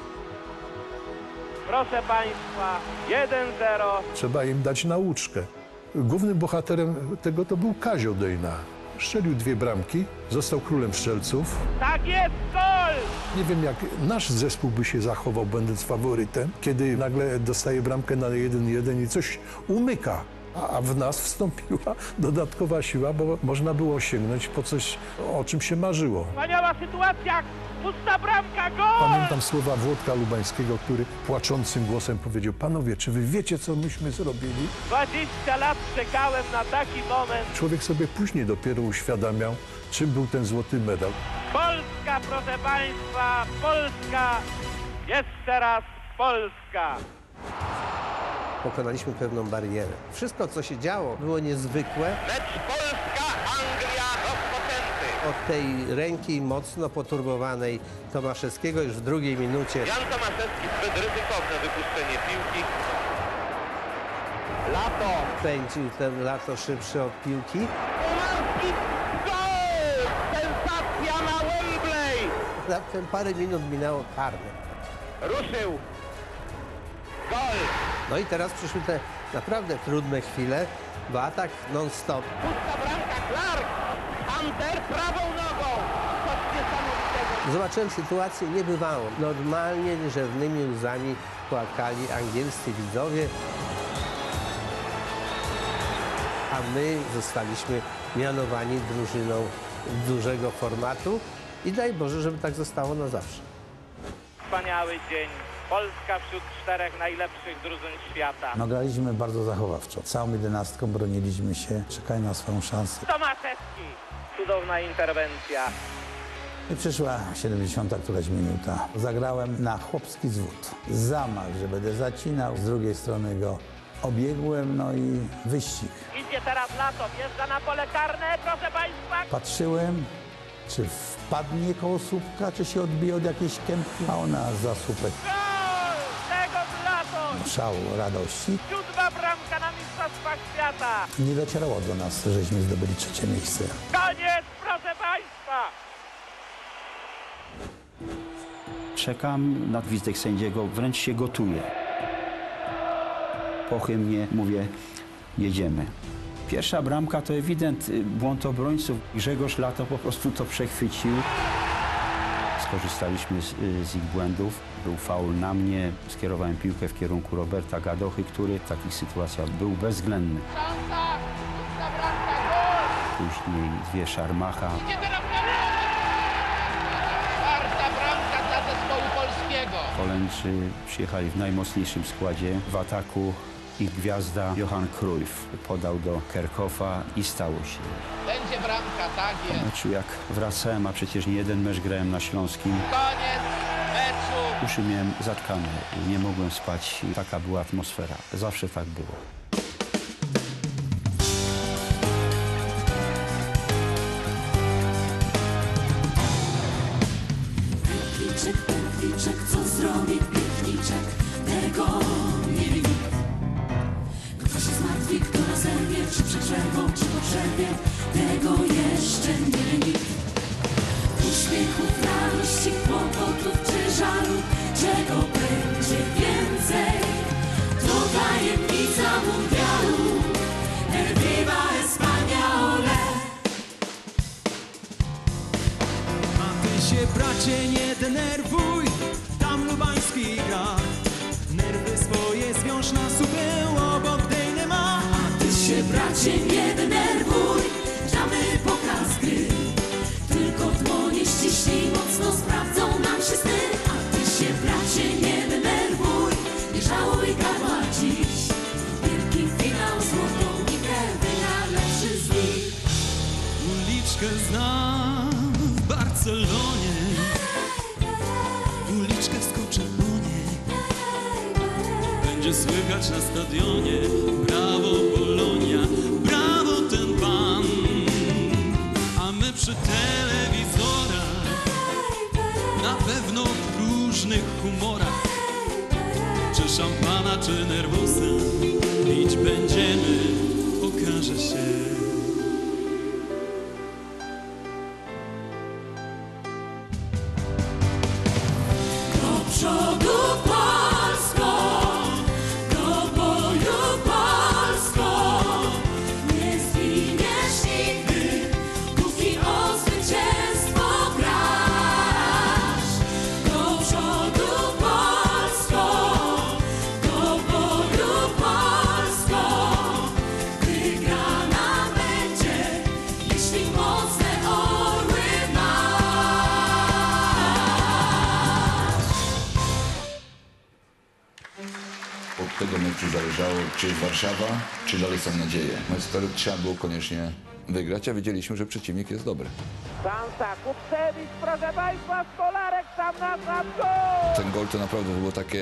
Proszę Państwa, jeden zero. Trzeba im dać nauczkę. Głównym bohaterem tego to był Kazio Dejna. Strzelił dwie bramki, został królem strzelców. Tak jest, gol! Nie wiem, jak nasz zespół by się zachował, będąc faworytem, kiedy nagle dostaje bramkę na jeden jeden i coś umyka. A w nas wstąpiła dodatkowa siła, bo można było sięgnąć po coś, o czym się marzyło. Wspaniała sytuacja, pusta bramka, gol! Pamiętam słowa Włodka Lubańskiego, który płaczącym głosem powiedział: panowie, czy wy wiecie, co myśmy zrobili? dwadzieścia lat czekałem na taki moment. Człowiek sobie później dopiero uświadamiał, czym był ten złoty medal. Polska, proszę Państwa, Polska, jeszcze raz Polska. Pokonaliśmy pewną barierę. Wszystko, co się działo, było niezwykłe. Mecz Polska-Anglia rozpoczęty. Od tej ręki mocno poturbowanej Tomaszewskiego już w drugiej minucie. Jan Tomaszewski zbyt ryzykowne wypuszczenie piłki. Lato. Pędził ten Lato szybszy od piłki. Pomarski, gol! Sensacja na Wembley! Raptem parę minut minęło karne. Ruszył. Gol. No i teraz przyszły te naprawdę trudne chwile, bo atak non-stop. Pusta bramka, Clark. Hunter prawą nogą. Coś niesamowitego. Zobaczyłem sytuację niebywałą. Normalnie rzewnymi łzami płakali angielscy widzowie, a my zostaliśmy mianowani drużyną dużego formatu i daj Boże, żeby tak zostało na zawsze. Wspaniały dzień. Polska wśród czterech najlepszych drużyn świata. No graliśmy bardzo zachowawczo. Całą jedenastką broniliśmy się, czekali na swoją szansę. Tomaszewski. Cudowna interwencja. I przyszła siedemdziesiąta któraś minuta. Zagrałem na chłopski zwód. Zamach, że będę zacinał. Z drugiej strony go obiegłem, no i wyścig. Idzie teraz Lato, wjeżdża na pole karne, proszę państwa. Patrzyłem, czy wpadnie koło słupka, czy się odbije od jakiejś kępki, a ona za słupek. Gol! Tego z Lato! Szał radości. Siódma bramka na Mistrzostwach Świata. Nie docierało do nas, żeśmy zdobyli trzecie miejsce. Koniec, proszę państwa! Czekam na gwizdek sędziego, wręcz się gotuję. Pochylnie mówię, jedziemy. Pierwsza bramka to ewident błąd obrońców. Grzegorz Lato po prostu to przechwycił. Skorzystaliśmy z, z ich błędów. Był faul na mnie. Skierowałem piłkę w kierunku Roberta Gadochy, który w takich sytuacjach był bezwzględny. Później dwie szarmacha. Czwarta bramka dla zespołu polskiego. Holendrzy przyjechali w najmocniejszym składzie. W ataku ich gwiazda Johan Cruyff podał do Kerkhofa i stało się. Będzie bramka, tak jest. Po meczu jak wracałem, a przecież nie jeden mecz grałem na Śląskim. Koniec meczu. Uszy miałem zatkane, nie mogłem spać. Taka była atmosfera. Zawsze tak było. Piękniczek, piękniczek, co zrobi piękniczek? Tego nie wie nikt. Kto się zmartwi, kto rozerwie, czy przegrzewą, czy po przerwie? Tego jeszcze nie wie nikt. Uśmiechów, radości, kłopotów czy żalu, czego będzie więcej? To tajemnica mundialu. El viva España, ole! A ty się, bracie, nie denerwuj, tam Lubański gra. Nerwy swoje zwiąż na supeł, obok dejny ma. A ty się, bracie, nie denerwuj, damy pokaz gry. Tylko dłonie ściśnij mocno, sprawdzą nam się sny. A ty się, bracie, nie denerwuj, nie żałuj gardła dziś. Wielki finał, złotą nitę wygra lepszy z nich. Uliczkę znam w Barcelonie, uliczkę skoczę po niej. Będzie słychać na stadionie, brawo Polonia, brawo ten pan. A my przy telewizorach, na pewno w różnych humorach. Czy szampana, czy nerwosa, pić będziemy, okaże się. Do przodu Polsko, do boju Polsko, nie zginiesz nigdy, póki o zwycięstwo grasz. Do przodu Polsko, do boju Polsko, wygrana będzie, jeśli mocne orły masz. Od tego meczu zależało, czy jest Warszawa, czy dalej są nadzieje. Mecz, który trzeba było koniecznie wygrać, a wiedzieliśmy, że przeciwnik jest dobry. Szansa, Kupcewicz, proszę państwa, Stolarek sam na sam, gol! Ten gol to naprawdę było takie...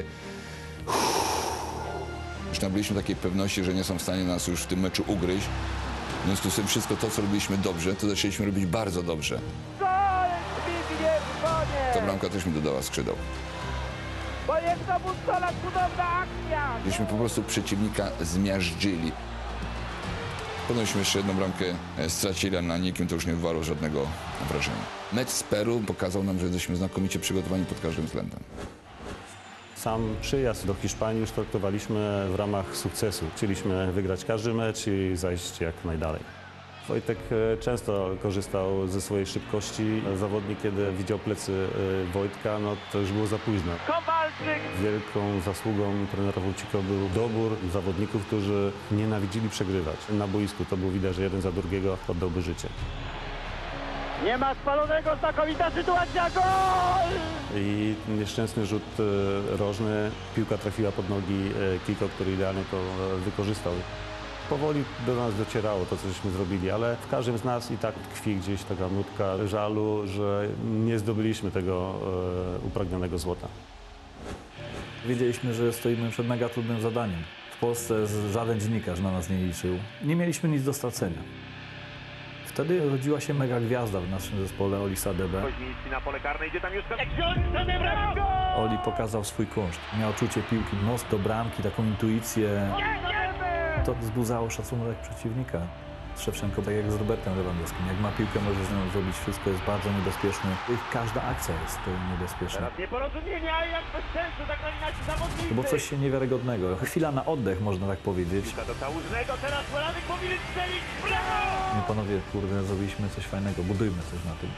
Już nabyliśmy takiej pewności, że nie są w stanie nas już w tym meczu ugryźć. W związku z tym wszystko to, co robiliśmy dobrze, to zaczęliśmy robić bardzo dobrze. Gol! Zbigniew Boniek! Ta bramka też mi dodała skrzydeł. Bo jest to Stolak, cudowna akcja! Żeśmy po prostu przeciwnika zmiażdżyli. Ponośmy jeszcze jedną bramkę e, stracili, a na nikim to już nie wywarło żadnego wrażenia. Mecz z Peru pokazał nam, że jesteśmy znakomicie przygotowani pod każdym względem. Sam przyjazd do Hiszpanii już traktowaliśmy w ramach sukcesu. Chcieliśmy wygrać każdy mecz i zajść jak najdalej. Wojtek często korzystał ze swojej szybkości. Zawodnik, kiedy widział plecy Wojtka, no to już było za późno. Kowalczyk! Wielką zasługą trenera Wójcika był dobór zawodników, którzy nienawidzili przegrywać. Na boisku to było widać, że jeden za drugiego oddałby życie. Nie ma spalonego, znakomita sytuacja, gol! I nieszczęsny rzut rożny, piłka trafiła pod nogi Kiko, który idealnie to wykorzystał. Powoli do nas docierało to, co żeśmy zrobili, ale w każdym z nas i tak tkwi gdzieś taka nutka żalu, że nie zdobyliśmy tego e, upragnionego złota. Wiedzieliśmy, że stoimy przed mega trudnym zadaniem. W Polsce żaden dziennikarz na nas nie liczył. Nie mieliśmy nic do stracenia. Wtedy rodziła się mega gwiazda w naszym zespole, Oli Sadebe. Koźmiński na pole karne, idzie tam już... Oli pokazał swój kunszt. Miał czucie piłki, most do bramki, taką intuicję. To wzbudzało szacunek przeciwnika. Szewczenko, tak jak z Robertem Lewandowskim. Jak ma piłkę, może z nią zrobić wszystko, jest bardzo niebezpieczny. Każda akcja jest niebezpieczna. Teraz nieporozumienia, jak bez sensu zagrali nasi zawodnicy. To było coś niewiarygodnego. Chwila na oddech, można tak powiedzieć. Piłka do Kałużnego, teraz Polanek powinien strzelić, brawo! My panowie, kurde, zrobiliśmy coś fajnego, budujmy coś na tym.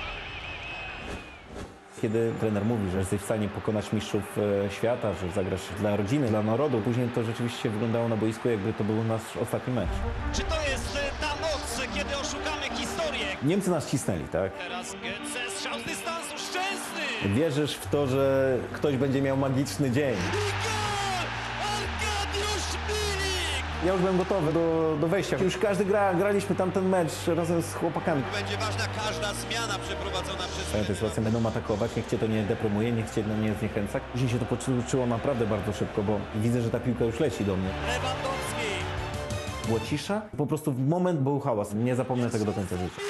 Kiedy trener mówi, że jesteś w stanie pokonać mistrzów świata, że zagrasz dla rodziny, dla narodu, później to rzeczywiście wyglądało na boisku, jakby to był nasz ostatni mecz. Czy to jest ta noc, kiedy oszukamy historię? Niemcy nas cisnęli, tak? Teraz Götze, strzał z dystansu, szczęsny! Wierzysz w to, że ktoś będzie miał magiczny dzień. Ja już byłem gotowy do, do wejścia. Już każdy gra, graliśmy tamten mecz razem z chłopakami. Będzie ważna każda zmiana przeprowadzona przez... Tę sytuację będą atakować, niech cię to nie deprymuje, niech cię to nie zniechęca. Później się to poczuło naprawdę bardzo szybko, bo widzę, że ta piłka już leci do mnie. Lewandowski! Była cisza, po prostu w moment był hałas. Nie zapomnę tego do końca życia.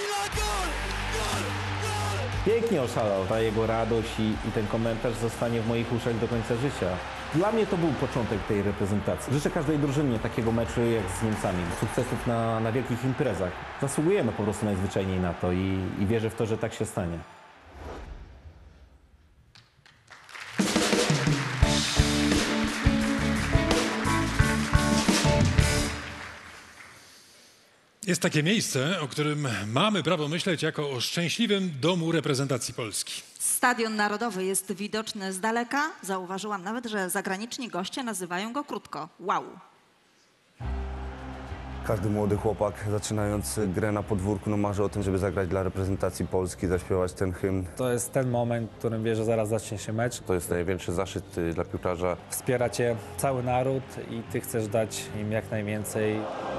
Pięknie oszalał. Ta jego radość i, i ten komentarz zostanie w moich uszach do końca życia. Dla mnie to był początek tej reprezentacji. Życzę każdej drużynie takiego meczu jak z Niemcami. Sukcesów na, na wielkich imprezach. Zasługujemy po prostu najzwyczajniej na to i, i wierzę w to, że tak się stanie. Jest takie miejsce, o którym mamy prawo myśleć jako o szczęśliwym domu reprezentacji Polski. Stadion Narodowy jest widoczny z daleka. Zauważyłam nawet, że zagraniczni goście nazywają go krótko wow. Każdy młody chłopak zaczynając grę na podwórku no marzy o tym, żeby zagrać dla reprezentacji Polski, zaśpiewać ten hymn. To jest ten moment, w którym wie, że zaraz zacznie się mecz. To jest największy zaszczyt dla piłkarza. Wspiera cię cały naród i ty chcesz dać im jak najwięcej.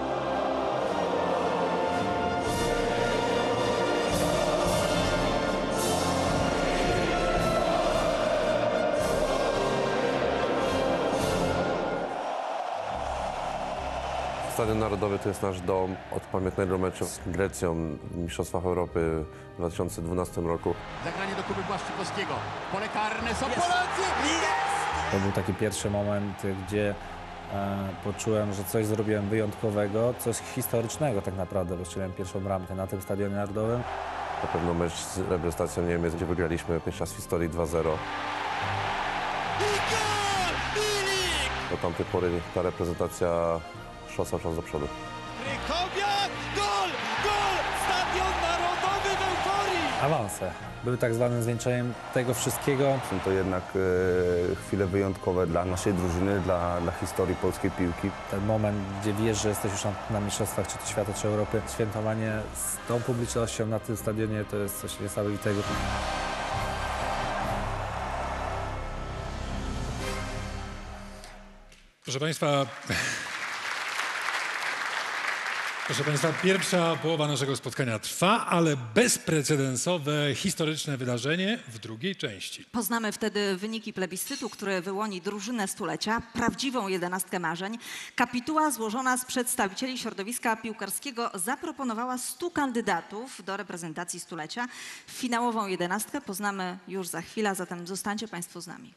Stadion Narodowy to jest nasz dom. Od pamiętnego meczu z Grecją w Mistrzostwach Europy w dwa tysiące dwunastym roku. Zagranie do Kuby Błaszczykowskiego. Pole karne, są Polacy! Jest! To był taki pierwszy moment, gdzie e, poczułem, że coś zrobiłem wyjątkowego, coś historycznego tak naprawdę, bo strzeliłem pierwszą bramkę na tym Stadionie Narodowym. Na pewno mecz z reprezentacją Niemiec, gdzie wygraliśmy pierwszy raz w historii dwa zero. Do tamtej pory ta reprezentacja szła cały czas do przodu. Krychowiak, gol! Gol! Stadion Narodowy w euforii! Awanse były tak zwanym zwieńczeniem tego wszystkiego. Są to jednak e, chwile wyjątkowe dla naszej drużyny, dla, dla historii polskiej piłki. Ten moment, gdzie wiesz, że jesteś już na, na mistrzostwach, czy to świata, czy Europy. Świętowanie z tą publicznością na tym stadionie to jest coś niesamowitego. Proszę Państwa, proszę Państwa, pierwsza połowa naszego spotkania trwa, ale bezprecedensowe, historyczne wydarzenie w drugiej części. Poznamy wtedy wyniki plebiscytu, który wyłoni drużynę stulecia, prawdziwą jedenastkę marzeń. Kapituła złożona z przedstawicieli środowiska piłkarskiego zaproponowała stu kandydatów do reprezentacji stulecia. Finałową jedenastkę poznamy już za chwilę, a zatem zostańcie Państwo z nami.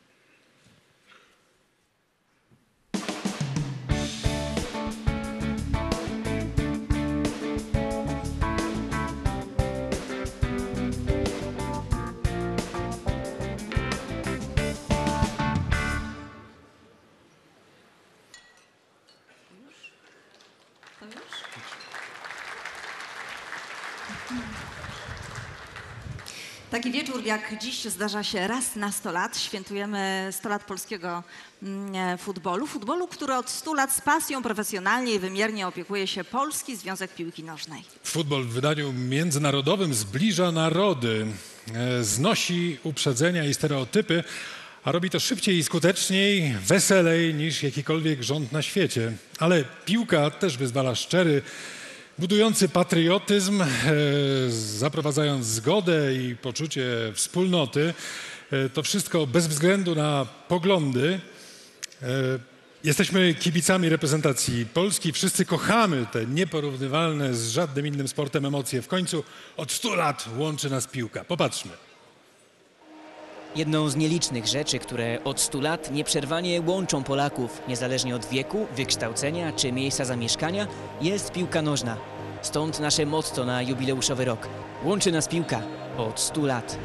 Taki wieczór jak dziś zdarza się raz na sto lat. Świętujemy sto lat polskiego mm, futbolu. Futbolu, który od stu lat z pasją profesjonalnie i wymiernie opiekuje się Polski Związek Piłki Nożnej. Futbol w wydaniu międzynarodowym zbliża narody, e, znosi uprzedzenia i stereotypy, a robi to szybciej i skuteczniej, weselej niż jakikolwiek rząd na świecie. Ale piłka też wyzwala szczery, budujący patriotyzm, e, zaprowadzając zgodę i poczucie wspólnoty. E, to wszystko bez względu na poglądy. E, jesteśmy kibicami reprezentacji Polski. Wszyscy kochamy te nieporównywalne z żadnym innym sportem emocje. W końcu od stu lat łączy nas piłka. Popatrzmy. Jedną z nielicznych rzeczy, które od stu lat nieprzerwanie łączą Polaków, niezależnie od wieku, wykształcenia czy miejsca zamieszkania, jest piłka nożna. Stąd nasze motto na jubileuszowy rok. Łączy nas piłka od stu lat.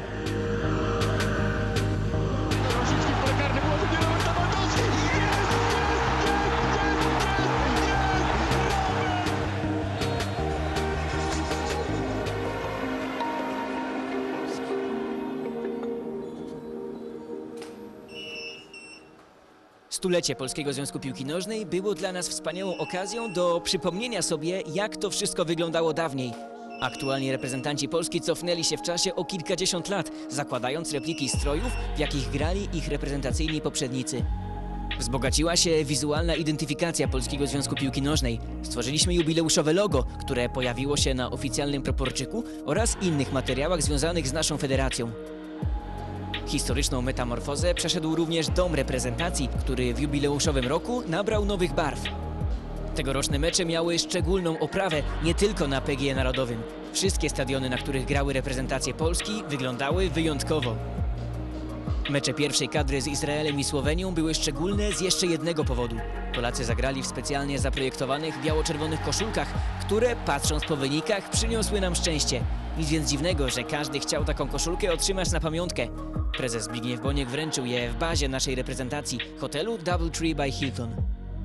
Stulecie Polskiego Związku Piłki Nożnej było dla nas wspaniałą okazją do przypomnienia sobie, jak to wszystko wyglądało dawniej. Aktualnie reprezentanci Polski cofnęli się w czasie o kilkadziesiąt lat, zakładając repliki strojów, w jakich grali ich reprezentacyjni poprzednicy. Wzbogaciła się wizualna identyfikacja Polskiego Związku Piłki Nożnej. Stworzyliśmy jubileuszowe logo, które pojawiło się na oficjalnym proporczyku oraz innych materiałach związanych z naszą federacją. Historyczną metamorfozę przeszedł również dom reprezentacji, który w jubileuszowym roku nabrał nowych barw. Tegoroczne mecze miały szczególną oprawę nie tylko na P G E Narodowym. Wszystkie stadiony, na których grały reprezentacje Polski, wyglądały wyjątkowo. Mecze pierwszej kadry z Izraelem i Słowenią były szczególne z jeszcze jednego powodu. Polacy zagrali w specjalnie zaprojektowanych biało-czerwonych koszulkach, które, patrząc po wynikach, przyniosły nam szczęście. Nic więc dziwnego, że każdy chciał taką koszulkę otrzymać na pamiątkę. Prezes Zbigniew Boniek wręczył je w bazie naszej reprezentacji, hotelu Doubletree by Hilton.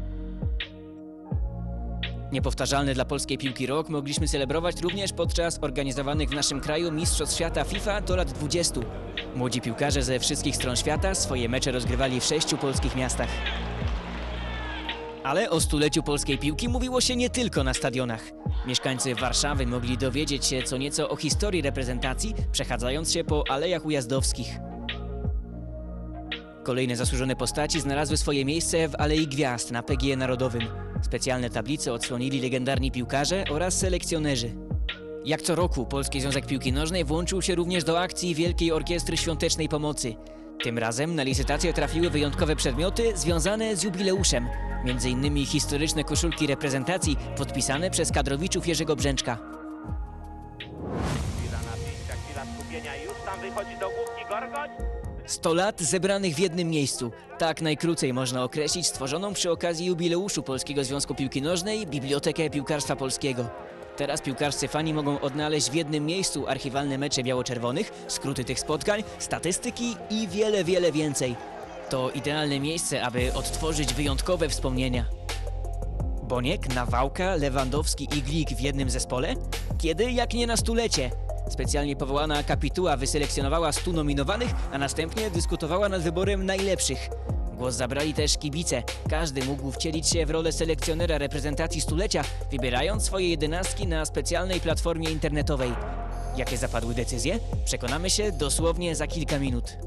Niepowtarzalny dla polskiej piłki rok mogliśmy celebrować również podczas organizowanych w naszym kraju Mistrzostw Świata FIFA do lat dwudziestu. Młodzi piłkarze ze wszystkich stron świata swoje mecze rozgrywali w sześciu polskich miastach. Ale o stuleciu polskiej piłki mówiło się nie tylko na stadionach. Mieszkańcy Warszawy mogli dowiedzieć się co nieco o historii reprezentacji, przechadzając się po alejach ujazdowskich. Kolejne zasłużone postaci znalazły swoje miejsce w Alei Gwiazd na P G E Narodowym. Specjalne tablice odsłonili legendarni piłkarze oraz selekcjonerzy. Jak co roku Polski Związek Piłki Nożnej włączył się również do akcji Wielkiej Orkiestry Świątecznej Pomocy. Tym razem na licytację trafiły wyjątkowe przedmioty związane z jubileuszem. Między innymi historyczne koszulki reprezentacji podpisane przez kadrowiczów Jerzego Brzęczka. Chwila napięcia, chwila skupienia i już tam wychodzi do główki Gorgoń. sto lat zebranych w jednym miejscu. Tak najkrócej można określić stworzoną przy okazji jubileuszu Polskiego Związku Piłki Nożnej Bibliotekę Piłkarstwa Polskiego. Teraz piłkarscy fani mogą odnaleźć w jednym miejscu archiwalne mecze biało-czerwonych, skróty tych spotkań, statystyki i wiele, wiele więcej. To idealne miejsce, aby odtworzyć wyjątkowe wspomnienia. Boniek, Nawałka, Lewandowski i Glik w jednym zespole? Kiedy, jak nie na stulecie? Specjalnie powołana kapituła wyselekcjonowała stu nominowanych, a następnie dyskutowała nad wyborem najlepszych. Głos zabrali też kibice. Każdy mógł wcielić się w rolę selekcjonera reprezentacji stulecia, wybierając swoje jedenastki na specjalnej platformie internetowej. Jakie zapadły decyzje? Przekonamy się dosłownie za kilka minut.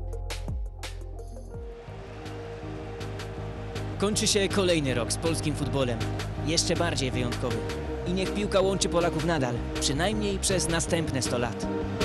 Kończy się kolejny rok z polskim futbolem. Jeszcze bardziej wyjątkowy. I niech piłka łączy Polaków nadal, przynajmniej przez następne sto lat.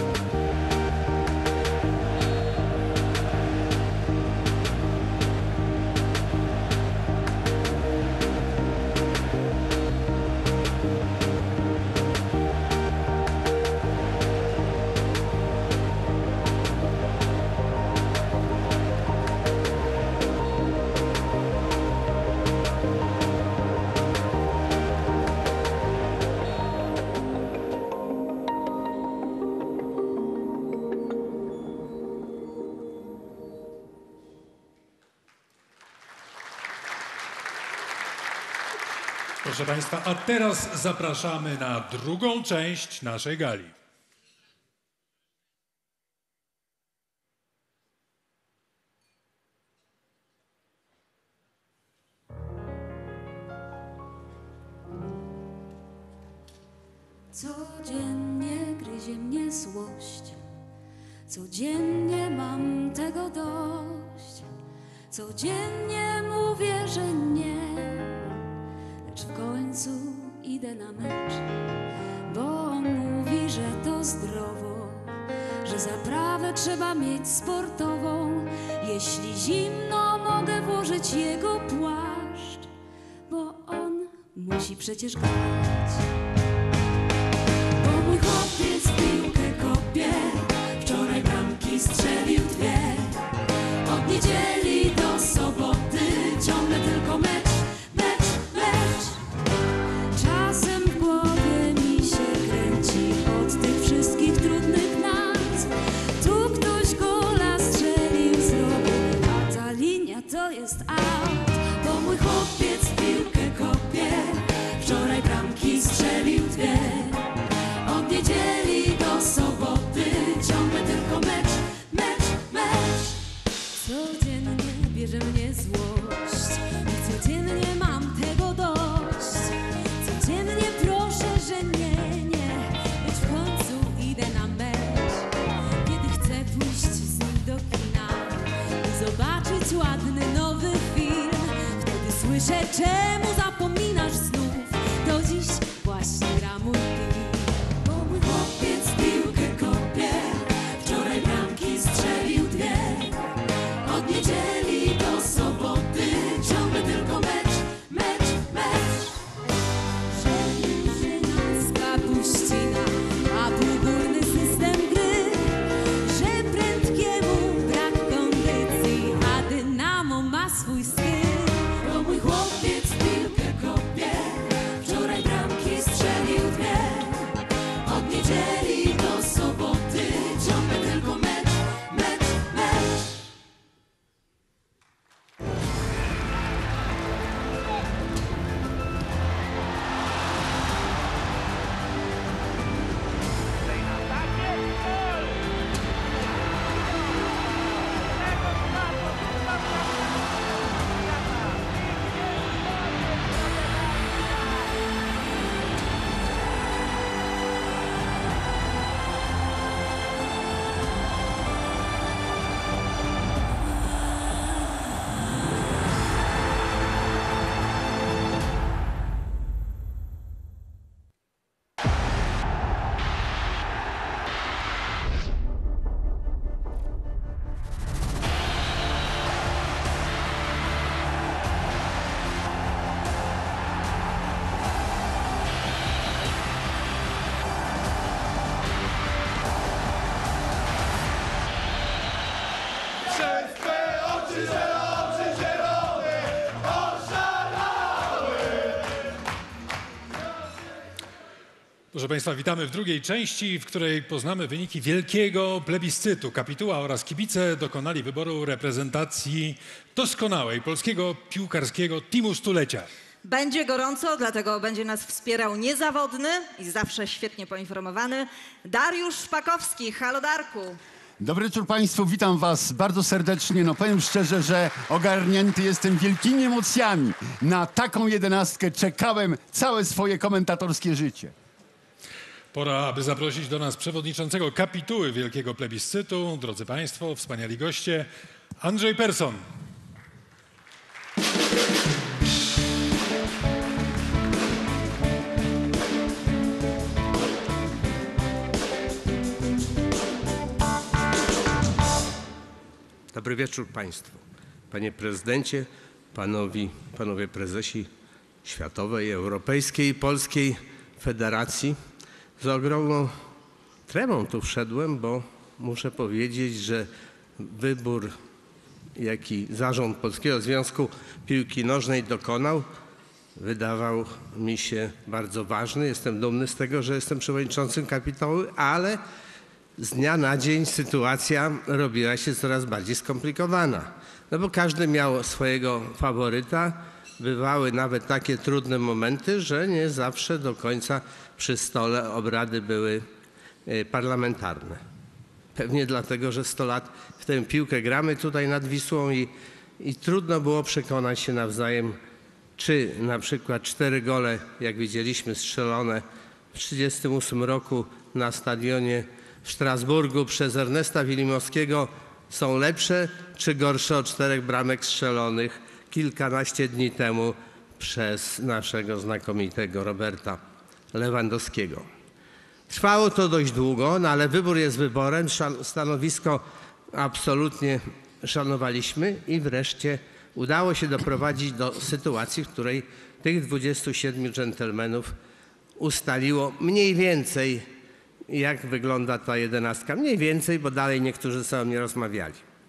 Proszę Państwa, a teraz zapraszamy na drugą część naszej gali. Codziennie gryzie mnie złość, codziennie mam tego dość, codziennie mówię, że nie, lecz w końcu idę na mecz, bo on mówi, że to zdrowo, że zaprawę trzeba mieć sportową. Jeśli zimno, mogę włożyć jego płaszcz, bo on musi przecież grać. Bo mój chłopiec w piłkę kopie, wczoraj bramki strzelił dwie. Od niedzieli do soboty ciągle tylko mecz, mecz, mecz. Czasem w głowie mi się kręci od tych wszystkich trudnych nazw. Tu ktoś gola strzelił z rogu, a ta linia to jest out. Bo mój chłopiec w piłkę kopie, wczoraj bramki strzelił dwie. Od niedzieli do soboty ciągle tylko mecz, mecz, mecz. Codziennie bierze mnie złość i codziennie mam tego dość. Codziennie proszę, że nie, nie, lecz w końcu idę na mecz. Kiedy chcę pójść z nim do kina i zobaczyć ładny nowy film, wtedy słyszę, czemu zapominasz znów, to dziś właśnie gra mój film. Bo mój chłopiec w piłkę kopie, wczoraj bramki strzelił dwie. Od niedzieli do soboty ciągle tylko mecz, mecz, mecz. Że Murzyna kapuścina ma półgórny system gry, że prędkiemu brak kondycji, a Dynamo ma swój styl. Bo mój chłopiec w piłkę kopie, wczoraj bramki strzelił dwie. Od niedzieli do soboty ciągle tylko mecz, mecz, mecz. Proszę Państwa, witamy w drugiej części, w której poznamy wyniki wielkiego plebiscytu. Kapituła oraz kibice dokonali wyboru reprezentacji doskonałej polskiego piłkarskiego teamu stulecia. Będzie gorąco, dlatego będzie nas wspierał niezawodny i zawsze świetnie poinformowany Dariusz Szpakowski. Halo Darku. Dobry wieczór Państwu, witam Was bardzo serdecznie. No powiem szczerze, że ogarnięty jestem wielkimi emocjami. Na taką jedenastkę czekałem całe swoje komentatorskie życie. Pora, aby zaprosić do nas przewodniczącego kapituły wielkiego plebiscytu. Drodzy Państwo, wspaniali goście, Andrzej Persson. Dobry wieczór Państwu. Panie prezydencie, panowie, panowie prezesi Światowej, Europejskiej i Polskiej Federacji. Z ogromną tremą tu wszedłem, bo muszę powiedzieć, że wybór, jaki zarząd Polskiego Związku Piłki Nożnej dokonał, wydawał mi się bardzo ważny. Jestem dumny z tego, że jestem przewodniczącym kapituły, ale z dnia na dzień sytuacja robiła się coraz bardziej skomplikowana. No bo każdy miał swojego faworyta. Bywały nawet takie trudne momenty, że nie zawsze do końca przy stole obrady były parlamentarne. Pewnie dlatego, że sto lat w tę piłkę gramy tutaj nad Wisłą i, i trudno było przekonać się nawzajem, czy na przykład cztery gole, jak widzieliśmy, strzelone w tysiąc dziewięćset trzydziestym ósmym roku na stadionie w Strasburgu przez Ernesta Wilimowskiego są lepsze czy gorsze od czterech bramek strzelonych kilkanaście dni temu przez naszego znakomitego Roberta Lewandowskiego. Trwało to dość długo, no ale wybór jest wyborem, stanowisko absolutnie szanowaliśmy i wreszcie udało się doprowadzić do sytuacji, w której tych dwudziestu siedmiu dżentelmenów ustaliło mniej więcej, jak wygląda ta jedenastka. Mniej więcej, bo dalej niektórzy ze sobą nie rozmawiali.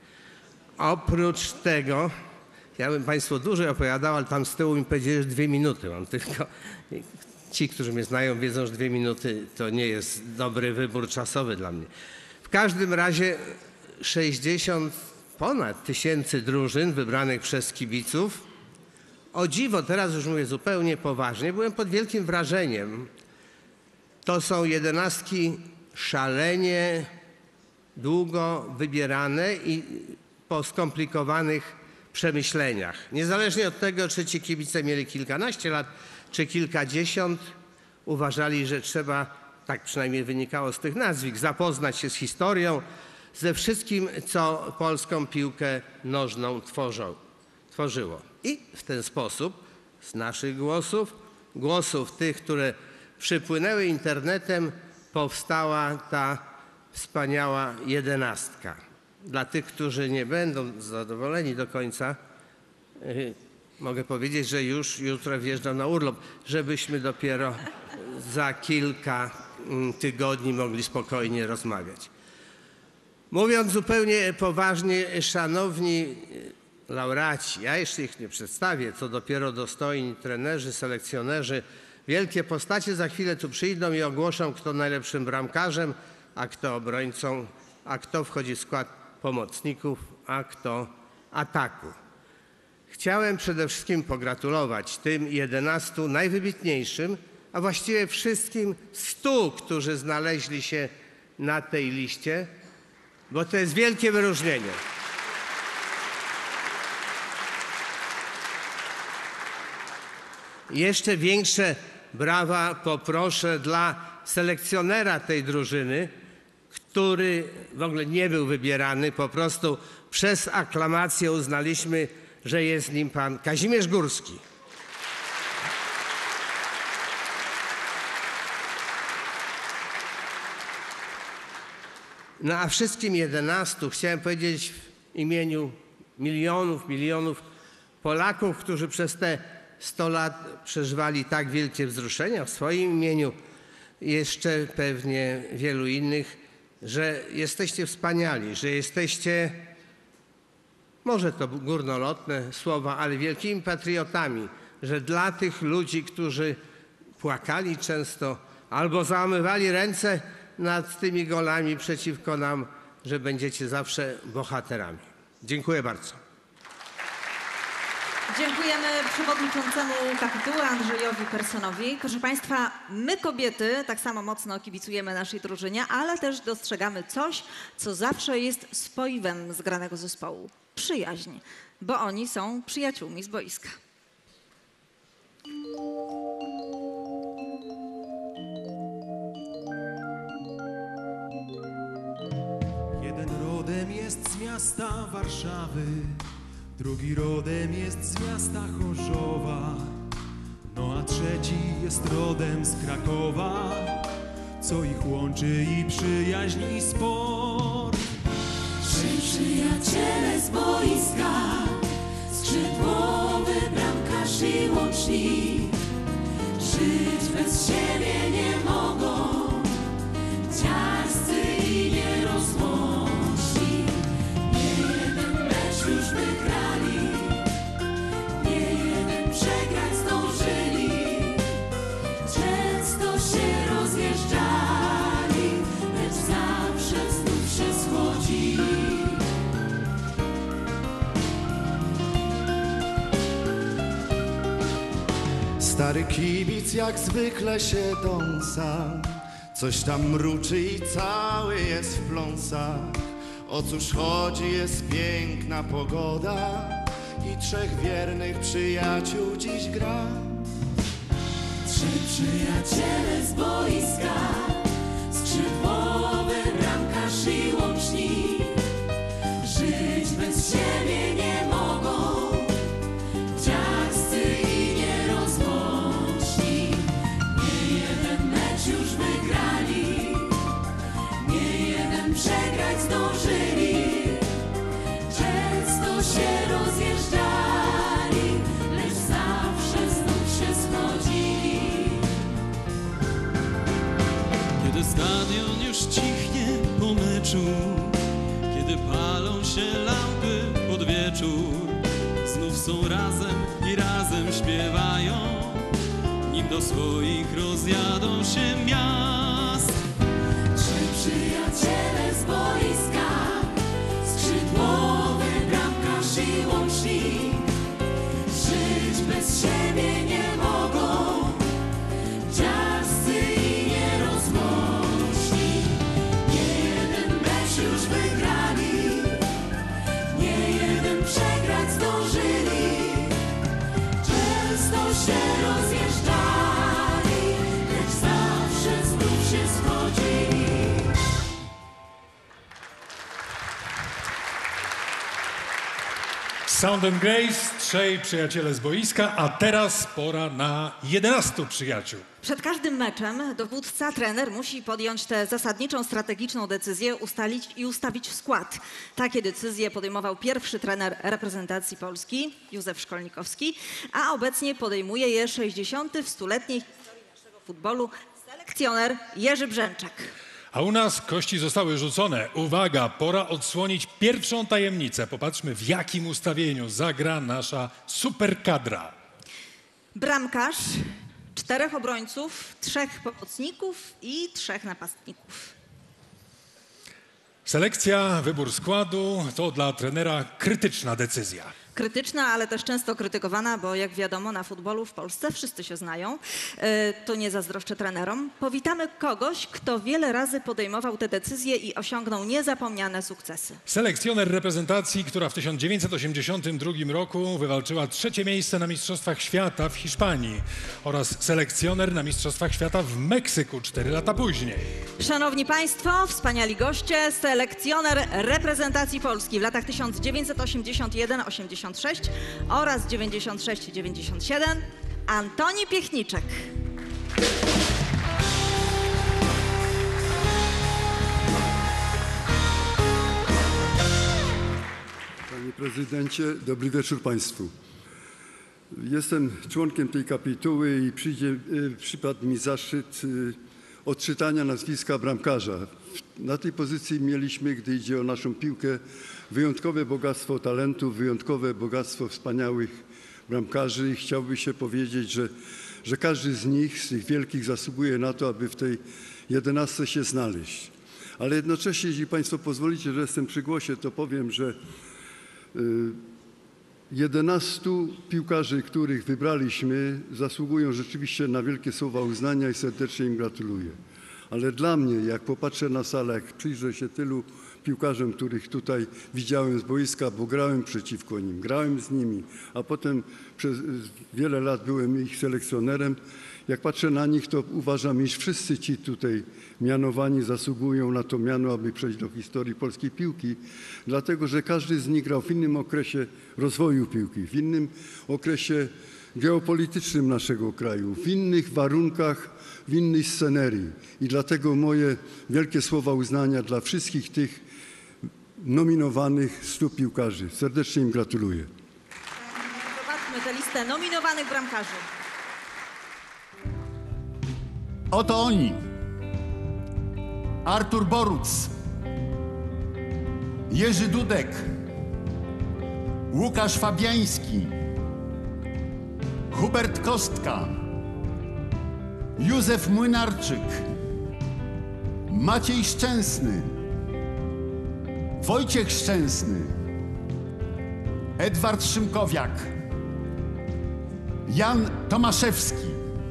Oprócz tego, ja bym Państwu dłużej opowiadał, ale tam z tyłu mi powiedzieli, że dwie minuty mam tylko. Ci, którzy mnie znają, wiedzą, że dwie minuty to nie jest dobry wybór czasowy dla mnie. W każdym razie sześćdziesiąt ponad tysięcy drużyn wybranych przez kibiców. O dziwo, teraz już mówię zupełnie poważnie, byłem pod wielkim wrażeniem. To są jedenastki szalenie długo wybierane i po skomplikowanych przemyśleniach. Niezależnie od tego, czy ci kibice mieli kilkanaście lat, czy kilkadziesiąt, uważali, że trzeba, tak przynajmniej wynikało z tych nazwisk, zapoznać się z historią, ze wszystkim, co polską piłkę nożną tworzą, tworzyło. I w ten sposób z naszych głosów, głosów tych, które przypłynęły internetem, powstała ta wspaniała jedenastka. Dla tych, którzy nie będą zadowoleni do końca, yy, mogę powiedzieć, że już jutro wjeżdżam na urlop, żebyśmy dopiero za kilka tygodni mogli spokojnie rozmawiać. Mówiąc zupełnie poważnie, szanowni laureaci, ja jeszcze ich nie przedstawię, co dopiero dostojni trenerzy, selekcjonerzy, wielkie postacie za chwilę tu przyjdą i ogłoszą, kto najlepszym bramkarzem, a kto obrońcą, a kto wchodzi w skład pomocników, a kto ataku. Chciałem przede wszystkim pogratulować tym jedenastu najwybitniejszym, a właściwie wszystkim stu, którzy znaleźli się na tej liście, bo to jest wielkie wyróżnienie. Jeszcze większe brawa poproszę dla selekcjonera tej drużyny, który w ogóle nie był wybierany, po prostu przez aklamację uznaliśmy, że jest nim pan Kazimierz Górski. No a wszystkim jedenastu chciałem powiedzieć w imieniu milionów, milionów Polaków, którzy przez te sto lat przeżywali tak wielkie wzruszenia, w swoim imieniu jeszcze pewnie wielu innych, że jesteście wspaniali, że jesteście, może to górnolotne słowa, ale wielkimi patriotami, że dla tych ludzi, którzy płakali często albo załamywali ręce nad tymi golami przeciwko nam, że będziecie zawsze bohaterami. Dziękuję bardzo. Dziękujemy przewodniczącemu kapituły Andrzejowi Personowi. Proszę Państwa, my kobiety tak samo mocno kibicujemy naszej drużynie, ale też dostrzegamy coś, co zawsze jest spoiwem zgranego zespołu. Przyjaźń, bo oni są przyjaciółmi z boiska. Jeden rodem jest z miasta Warszawy, drugi rodem jest z miasta Chorzowa, no a trzeci jest rodem z Krakowa, co ich łączy i przyjaźń i sport. Trzej przyjaciele z boiska, skrzydłowy bramkarz i łącznik, żyć bez siebie nie mogą, dziarscy i nierozłączni. Nie jeden mecz już wygrali, nie jeden przegrać zdążyli, często się rozjeżdżali, lecz zawsze znów się schodzili. Stary kibic jak zwykle się dąsa, coś tam mruczy i cały jest w pląsach. O cóż chodzi, jest piękna pogoda i trzech wiernych przyjaciół dziś gra. Trzej przyjaciele z boiska, skrzydłowy bramkarz i łącznik, żyć bez siebie nie mogą, dziarscy i nierozłączni. Nie jeden mecz już wygrali, nie jeden przegrać zdążyli, często się rozjeżdżali, lecz zawsze znów się schodzili. Kiedy stadion już cichnie po meczu, kiedy palą się lampy pod wieczór, znów są razem i razem śpiewają, nim do swoich rozjadą się miast. Trzej przyjaciele z boiska, skrzydłowy bramkarz i łącznik, żyć bez siebie nie mogą, dziarscy i nierozłączni. Nie jeden mecz już wygrali, nie jeden przegrać zdążyli, często się rozjeżdżali, lecz zawsze znów się schodzili. Sound and Grace, trzej przyjaciele z boiska, a teraz pora na jedenastu przyjaciół. Przed każdym meczem dowódca, trener musi podjąć tę zasadniczą, strategiczną decyzję, ustalić i ustawić skład. Takie decyzje podejmował pierwszy trener reprezentacji Polski, Józef Szkolnikowski, a obecnie podejmuje je sześćdziesiąty w stuletniej historii naszego futbolu selekcjoner Jerzy Brzęczek. A u nas kości zostały rzucone. Uwaga, pora odsłonić pierwszą tajemnicę. Popatrzmy, w jakim ustawieniu zagra nasza super kadra. Bramkarz, czterech obrońców, trzech pomocników i trzech napastników. Selekcja, wybór składu to dla trenera krytyczna decyzja. Krytyczna, ale też często krytykowana, bo jak wiadomo na futbolu w Polsce wszyscy się znają. E, to nie zazdroszczę trenerom. Powitamy kogoś, kto wiele razy podejmował te decyzje i osiągnął niezapomniane sukcesy. Selekcjoner reprezentacji, która w tysiąc dziewięćset osiemdziesiątym drugim roku wywalczyła trzecie miejsce na Mistrzostwach Świata w Hiszpanii oraz selekcjoner na Mistrzostwach Świata w Meksyku cztery lata później. Szanowni Państwo, wspaniali goście, selekcjoner reprezentacji Polski w latach tysiąc dziewięćset osiemdziesiąt jeden osiemdziesiąt sześć oraz dziewięćdziesiąt sześć dziewięćdziesiąt siedem, Antoni Piechniczek. Panie prezydencie, dobry wieczór Państwu. Jestem członkiem tej kapituły i przyjdzie, przypadł mi zaszczyt odczytania nazwiska bramkarza. Na tej pozycji mieliśmy, gdy idzie o naszą piłkę, wyjątkowe bogactwo talentów, wyjątkowe bogactwo wspaniałych bramkarzy i chciałby się powiedzieć, że, że każdy z nich, z tych wielkich, zasługuje na to, aby w tej jedenastce się znaleźć. Ale jednocześnie, jeśli Państwo pozwolicie, że jestem przy głosie, to powiem, że jedenastu piłkarzy, których wybraliśmy, zasługują rzeczywiście na wielkie słowa uznania i serdecznie im gratuluję. Ale dla mnie, jak popatrzę na salę, jak przyjrzę się tylu piłkarzom, których tutaj widziałem z boiska, bo grałem przeciwko nim, grałem z nimi, a potem przez wiele lat byłem ich selekcjonerem. Jak patrzę na nich, to uważam, iż wszyscy ci tutaj mianowani zasługują na to miano, aby przejść do historii polskiej piłki, dlatego że każdy z nich grał w innym okresie rozwoju piłki, w innym okresie geopolitycznym naszego kraju, w innych warunkach, w innej scenerii. I dlatego moje wielkie słowa uznania dla wszystkich tych nominowanych stu piłkarzy. Serdecznie im gratuluję. Zobaczmy tę listę nominowanych bramkarzy. Oto oni. Artur Boruc, Jerzy Dudek, Łukasz Fabiański, Hubert Kostka, Józef Młynarczyk, Maciej Szczęsny, Wojciech Szczęsny, Edward Szymkowiak, Jan Tomaszewski.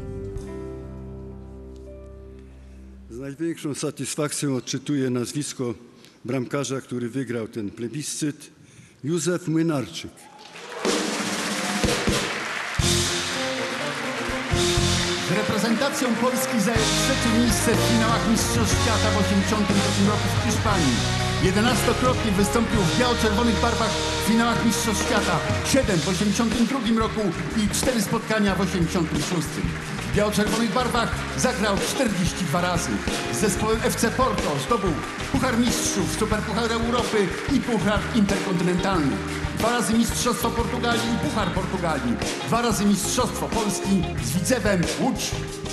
Z największą satysfakcją odczytuję nazwisko bramkarza, który wygrał ten plebiscyt, Józef Młynarczyk. Z reprezentacją Polski zajął trzecie miejsce w finałach Mistrzostw Świata w osiemdziesiątym pierwszym roku w Hiszpanii. Jedenastokrotnie wystąpił w biało-czerwonych barwach w finałach Mistrzostw Świata. Siedem w osiemdziesiątym drugim roku i cztery spotkania w osiemdziesiątym szóstym. W biało-czerwonych barwach zagrał czterdzieści dwa razy. Z zespołem F C Porto zdobył Puchar Mistrzów, Superpuchar Europy i Puchar Interkontynentalny. Dwa razy Mistrzostwo Portugalii i Puchar Portugalii. Dwa razy Mistrzostwo Polski z Widzewem Łódź.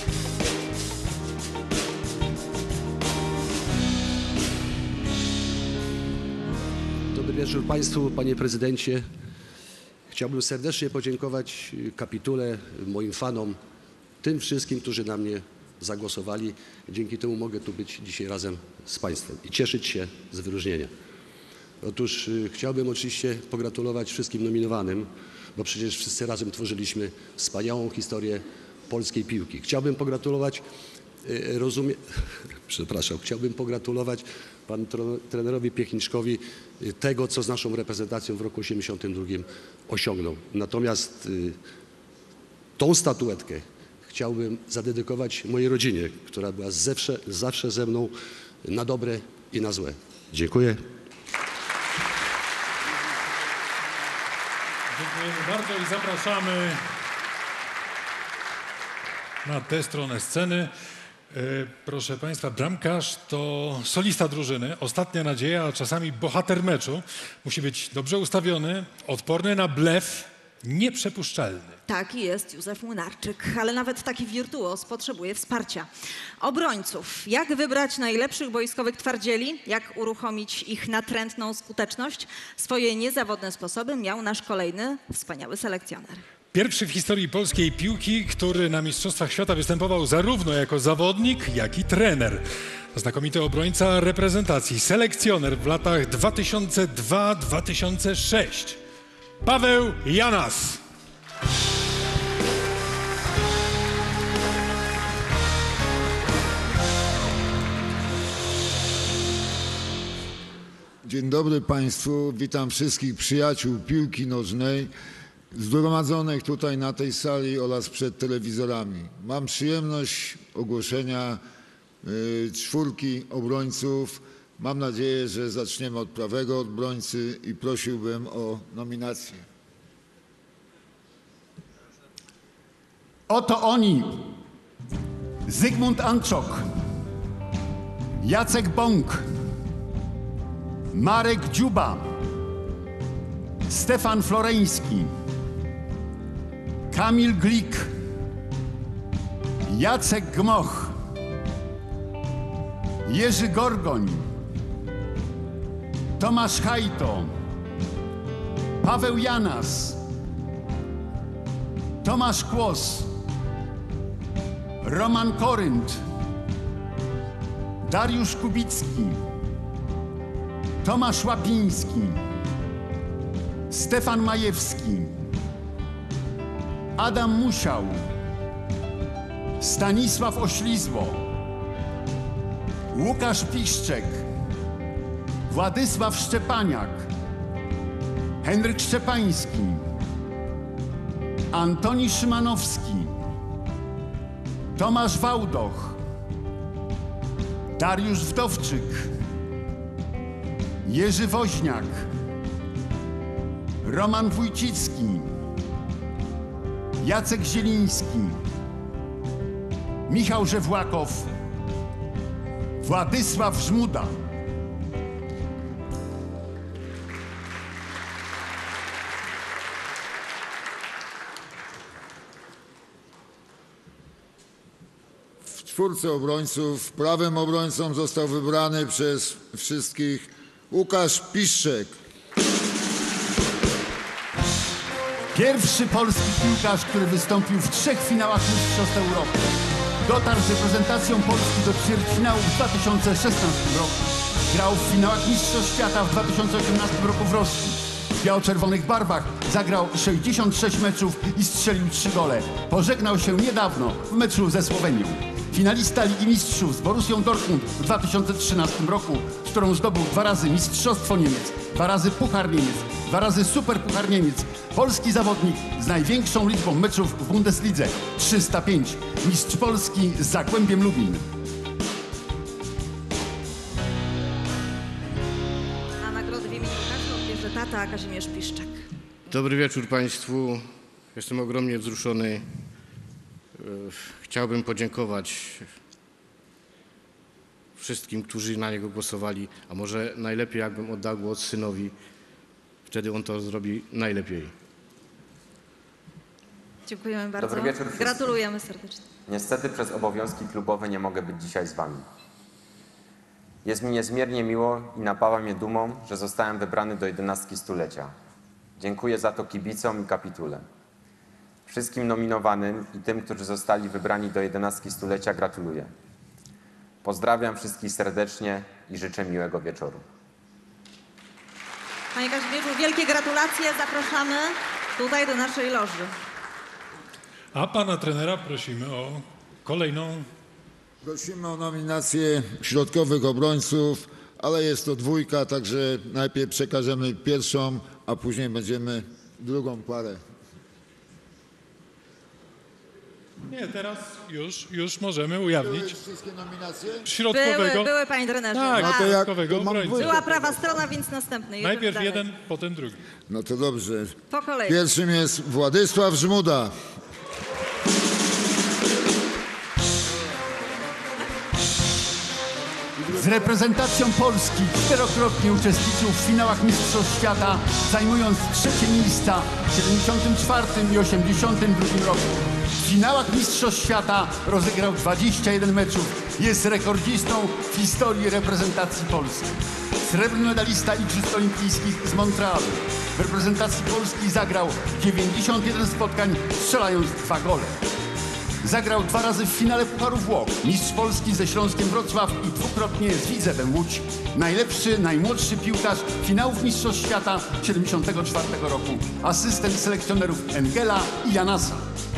Dobry wieczór Państwu, Panie Prezydencie. Chciałbym serdecznie podziękować kapitule, moim fanom, tym wszystkim, którzy na mnie zagłosowali. Dzięki temu mogę tu być dzisiaj razem z Państwem i cieszyć się z wyróżnienia. Otóż y, chciałbym oczywiście pogratulować wszystkim nominowanym, bo przecież wszyscy razem tworzyliśmy wspaniałą historię polskiej piłki. Chciałbym pogratulować, y, rozumie... przepraszam, chciałbym pogratulować panu trenerowi Piechniczkowi y, tego, co z naszą reprezentacją w roku osiemdziesiątym drugim osiągnął. Natomiast y, tą statuetkę chciałbym zadedykować mojej rodzinie, która była zawsze, zawsze ze mną na dobre i na złe. Dziękuję. Dziękujemy bardzo i zapraszamy na tę stronę sceny. Proszę Państwa, bramkarz to solista drużyny, ostatnia nadzieja, a czasami bohater meczu. Musi być dobrze ustawiony, odporny na blef, nieprzepuszczalny. Taki jest Józef Młynarczyk, ale nawet taki wirtuoz potrzebuje wsparcia. Obrońców. Jak wybrać najlepszych boiskowych twardzieli? Jak uruchomić ich natrętną skuteczność? Swoje niezawodne sposoby miał nasz kolejny wspaniały selekcjoner. Pierwszy w historii polskiej piłki, który na Mistrzostwach Świata występował zarówno jako zawodnik, jak i trener. Znakomity obrońca reprezentacji, selekcjoner w latach dwa tysiące dwa do dwa tysiące sześć. Paweł Janas. Dzień dobry Państwu, witam wszystkich przyjaciół piłki nożnej zgromadzonych tutaj na tej sali oraz przed telewizorami. Mam przyjemność ogłoszenia y, czwórki obrońców. Mam nadzieję, że zaczniemy od prawego obrońcy i prosiłbym o nominację. Oto oni. Zygmunt Anczok, Jacek Bąk, Marek Dziuba, Stefan Floreński, Kamil Glik, Jacek Gmoch, Jerzy Gorgoń, Tomasz Hajto, Paweł Janas, Tomasz Kłos, Roman Korynt, Dariusz Kubicki, Tomasz Łapiński, Stefan Majewski, Adam Musiał, Stanisław Oślizło, Łukasz Piszczek, Władysław Szczepaniak, Henryk Szczepański, Antoni Szymanowski, Tomasz Wałdoch, Dariusz Wdowczyk, Jerzy Woźniak, Roman Wójcicki, Jacek Zieliński, Michał Żewłakow, Władysław Żmuda. W czwórce obrońców prawym obrońcą został wybrany przez wszystkich Łukasz Piszczek. Pierwszy polski piłkarz, który wystąpił w trzech finałach Mistrzostw Europy. Dotarł z reprezentacją Polski do ćwierćfinału w dwa tysiące szesnastym roku. Grał w finałach Mistrzostw Świata w dwa tysiące osiemnastym roku w Rosji. W biało-czerwonych barwach zagrał sześćdziesiąt sześć meczów i strzelił trzy gole. Pożegnał się niedawno w meczu ze Słowenią. finalista Ligi Mistrzów z Borussią Dortmund w dwa tysiące trzynastym roku, z którą zdobył dwa razy Mistrzostwo Niemiec, dwa razy Puchar Niemiec, dwa razy Superpuchar Niemiec. Polski zawodnik z największą liczbą meczów w Bundeslidze, trzysta pięć. Mistrz Polski z Zagłębiem Lubin. Na nagrodę w imieniu Łukasza odbierze tata Kazimierz Piszczek. Dobry wieczór Państwu. Jestem ogromnie wzruszony. Chciałbym podziękować wszystkim, którzy na niego głosowali, a może najlepiej, jakbym oddał głos synowi. Wtedy on to zrobi najlepiej. Dziękujemy bardzo. Dobry wieczór wszystkim. Gratulujemy serdecznie. Niestety przez obowiązki klubowe nie mogę być dzisiaj z Wami. Jest mi niezmiernie miło i napawa mnie dumą, że zostałem wybrany do jedenastki stulecia. Dziękuję za to kibicom i kapitule. Wszystkim nominowanym i tym, którzy zostali wybrani do jedenastki stulecia, gratuluję. Pozdrawiam wszystkich serdecznie i życzę miłego wieczoru. Panie Kazimierzu, wielkie gratulacje. Zapraszamy tutaj do naszej loży. A pana trenera prosimy o kolejną. Prosimy o nominację środkowych obrońców, ale jest to dwójka, także najpierw przekażemy pierwszą, a później będziemy drugą parę. Nie, teraz już, już możemy ujawnić. Były wszystkie nominacje? Środkowego. Były, były panie trenerze. Tak, Tak. no to jak, środkowego to mam obrońcę. dwójkę. Była prawa strona, więc następny. Jedziemy Najpierw dalej. jeden, potem drugi. No to dobrze. Po kolei. Pierwszym jest Władysław Żmuda. Z reprezentacją Polski czterokrotnie uczestniczył w finałach Mistrzostw Świata, zajmując trzecie miejsca w siedemdziesiątym czwartym i osiemdziesiątym drugim roku. W finałach Mistrzostw Świata rozegrał dwadzieścia jeden meczów. Jest rekordzistą w historii reprezentacji Polski. Srebrny medalista Igrzysk Olimpijskich z Montrealu. W reprezentacji Polski zagrał dziewięćdziesiąt jeden spotkań, strzelając dwa gole. Zagrał dwa razy w finale Pucharu Włoch. Mistrz Polski ze Śląskiem Wrocław i dwukrotnie z Widzewem Łódź. Najlepszy, najmłodszy piłkarz finałów Mistrzostw Świata siedemdziesiątego czwartego roku. Asystent selekcjonerów Engela i Janasa.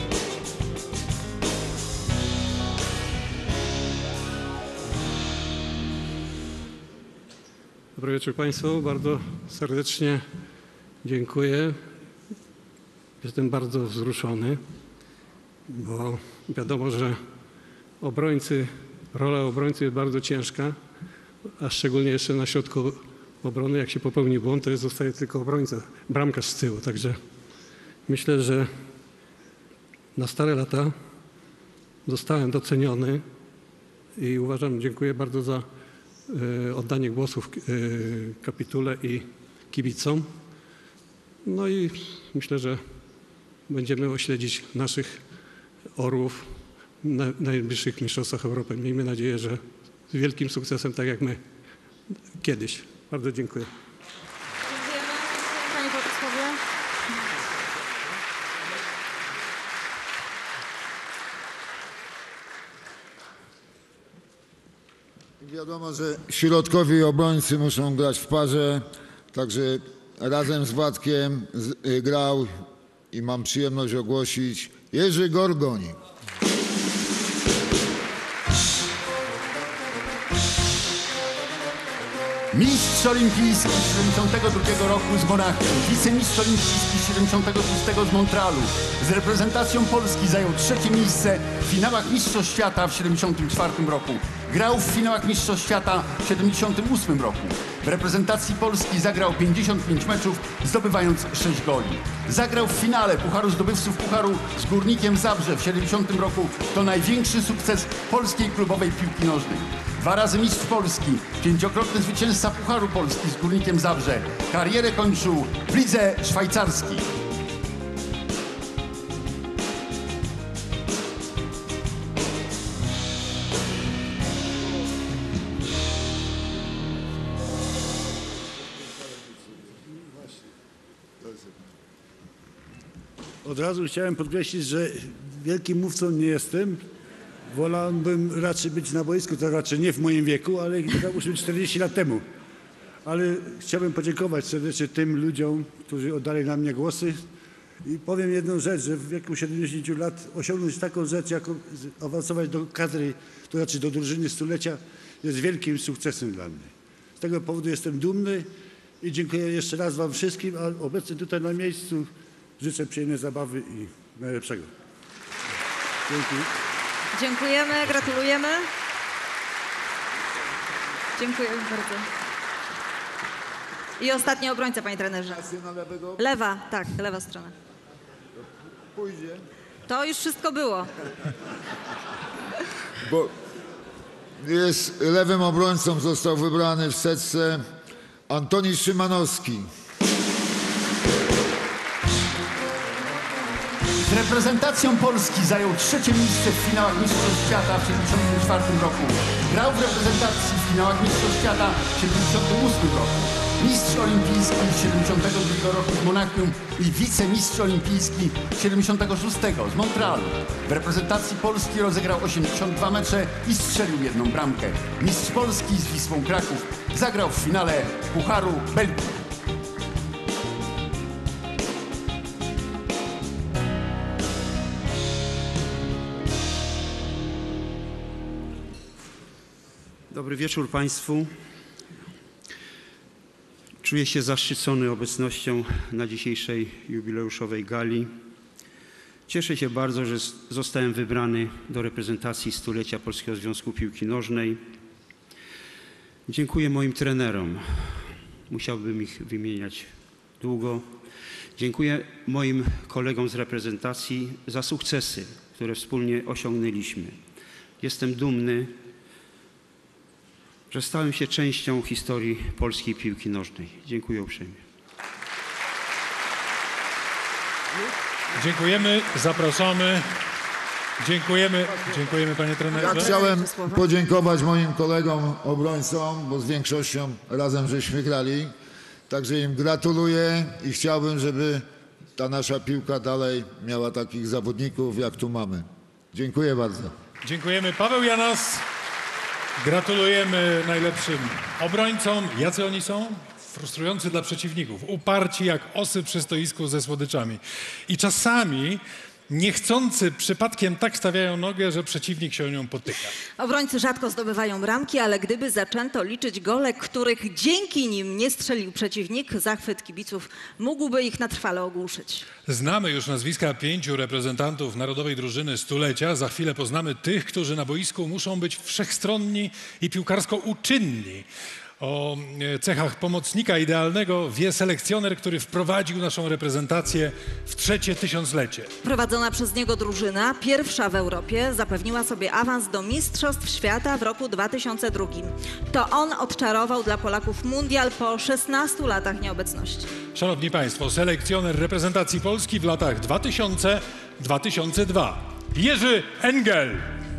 Dobry wieczór Państwu. Bardzo serdecznie dziękuję. Jestem bardzo wzruszony, bo wiadomo, że obrońcy, rola obrońcy jest bardzo ciężka, a szczególnie jeszcze na środku obrony, jak się popełni błąd, to zostaje tylko obrońca, bramkarz z tyłu. Także myślę, że na stare lata zostałem doceniony i uważam, dziękuję bardzo za y, oddanie głosów y, kapitule i kibicom. No i myślę, że będziemy ośledzić naszych orłów na najbliższych mistrzostwach Europy. Miejmy nadzieję, że z wielkim sukcesem, tak jak my kiedyś. Bardzo dziękuję. Dziękujemy, panie Władysławie. Wiadomo, że środkowi obrońcy muszą grać w parze, także razem z Władkiem z, y, grał i mam przyjemność ogłosić Jerzy Gorgoń. Mistrz olimpijski siedemdziesiątego drugiego roku z Monachium, wicemistrz olimpijski siedemdziesiątego szóstego z Montrealu. Z reprezentacją Polski zajął trzecie miejsce w finałach Mistrzostw Świata w siedemdziesiątym czwartym roku. Grał w finałach Mistrzostw Świata w siedemdziesiątym ósmym roku. W reprezentacji Polski zagrał pięćdziesiąt pięć meczów, zdobywając sześć goli. Zagrał w finale Pucharu Zdobywców Pucharu z Górnikiem Zabrze w siedemdziesiątym roku. To największy sukces polskiej klubowej piłki nożnej. Dwa razy mistrz Polski, pięciokrotny zwycięzca Pucharu Polski z Górnikiem Zabrze. Karierę kończył w lidze szwajcarskiej. Od razu chciałem podkreślić, że wielkim mówcą nie jestem. Wolałbym raczej być na boisku, to raczej nie w moim wieku, ale to musi być czterdzieści lat temu. Ale chciałbym podziękować serdecznie tym ludziom, którzy oddali na mnie głosy I powiem jedną rzecz, że w wieku siedemdziesięciu lat osiągnąć taką rzecz, jak awansować do kadry, to znaczy do drużyny stulecia, jest wielkim sukcesem dla mnie. Z tego powodu jestem dumny i dziękuję jeszcze raz wam wszystkim, a obecnie tutaj na miejscu życzę przyjemnej zabawy i najlepszego. Dzięki. Dziękujemy, gratulujemy. Dziękujemy bardzo. I ostatni obrońca, panie trenerze. Lewa, tak, lewa strona. Pójdzie. To już wszystko było. Bo jest lewym obrońcą, został wybrany w setce Antoni Szymanowski. Z reprezentacją Polski zajął trzecie miejsce w finałach Mistrzostw Świata w tysiąc dziewięćset siedemdziesiątym czwartym roku. Grał w reprezentacji w finałach Mistrzostw Świata w tysiąc dziewięćset siedemdziesiątym ósmym roku. Mistrz olimpijski z siedemdziesiątego drugiego roku w Monachium i wicemistrz olimpijski z siedemdziesiątego szóstego z Montrealu. W reprezentacji Polski rozegrał osiemdziesiąt dwa mecze i strzelił jedną bramkę. Mistrz Polski z Wisłą Kraków zagrał w finale Pucharu Belgii. Dobry wieczór Państwu. Czuję się zaszczycony obecnością na dzisiejszej jubileuszowej gali. Cieszę się bardzo, że zostałem wybrany do reprezentacji stulecia Polskiego Związku Piłki Nożnej. Dziękuję moim trenerom. Musiałbym ich wymieniać długo. Dziękuję moim kolegom z reprezentacji za sukcesy, które wspólnie osiągnęliśmy. Jestem dumny, że stałem się częścią historii polskiej piłki nożnej. Dziękuję uprzejmie. Dziękujemy, zapraszamy. Dziękujemy, dziękujemy panie trenerze. Ja chciałem podziękować moim kolegom obrońcom, bo z większością razem żeśmy grali. Także im gratuluję i chciałbym, żeby ta nasza piłka dalej miała takich zawodników, jak tu mamy. Dziękuję bardzo. Dziękujemy. Paweł Janas. Gratulujemy najlepszym obrońcom. Jacy oni są? Frustrujący dla przeciwników. Uparci jak osy przy stoisku ze słodyczami. I czasami niechcący przypadkiem tak stawiają nogę, że przeciwnik się o nią potyka. Obrońcy rzadko zdobywają bramki, ale gdyby zaczęto liczyć gole, których dzięki nim nie strzelił przeciwnik, zachwyt kibiców mógłby ich na trwale ogłuszyć. Znamy już nazwiska pięciu reprezentantów narodowej drużyny stulecia. Za chwilę poznamy tych, którzy na boisku muszą być wszechstronni i piłkarsko uczynni. O cechach pomocnika idealnego wie selekcjoner, który wprowadził naszą reprezentację w trzecie tysiąclecie. Prowadzona przez niego drużyna, pierwsza w Europie, zapewniła sobie awans do Mistrzostw Świata w roku dwa tysiące drugim. To on odczarował dla Polaków mundial po szesnastu latach nieobecności. Szanowni Państwo, selekcjoner reprezentacji Polski w latach dwa tysiące do dwa tysiące drugiego. Jerzy Engel.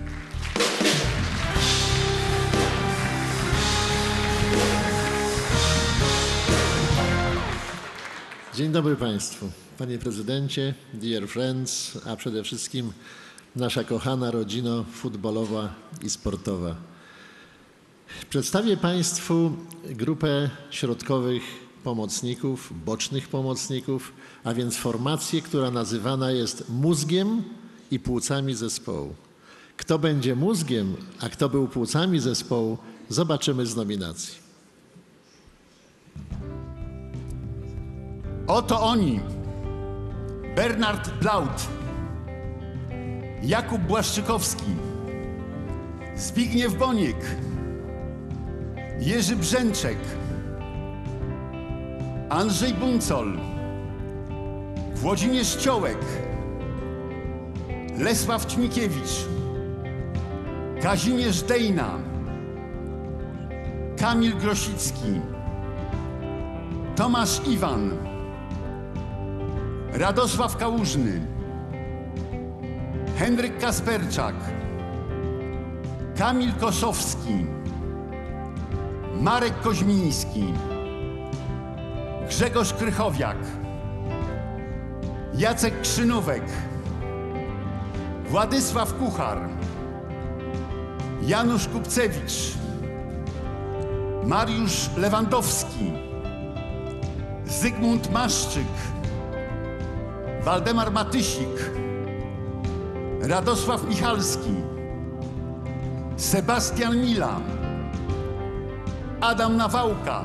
Dzień dobry Państwu. Panie Prezydencie, dear friends, a przede wszystkim nasza kochana rodzino futbolowa i sportowa. Przedstawię Państwu grupę środkowych pomocników, bocznych pomocników, a więc formację, która nazywana jest mózgiem i płucami zespołu. Kto będzie mózgiem, a kto był płucami zespołu, zobaczymy z nominacji. Oto oni. Bernard Blaut, Jakub Błaszczykowski, Zbigniew Boniek, Jerzy Brzęczek, Andrzej Buncol, Włodzimierz Ciołek, Lesław Ćmikiewicz, Kazimierz Dejna, Kamil Grosicki, Tomasz Iwan, Radosław Kałużny, Henryk Kasperczak, Kamil Koszowski, Marek Koźmiński, Grzegorz Krychowiak, Jacek Krzynówek, Władysław Kuchar, Janusz Kupcewicz, Mariusz Lewandowski, Zygmunt Maszczyk, Waldemar Matysik, Radosław Michalski, Sebastian Mila, Adam Nawałka,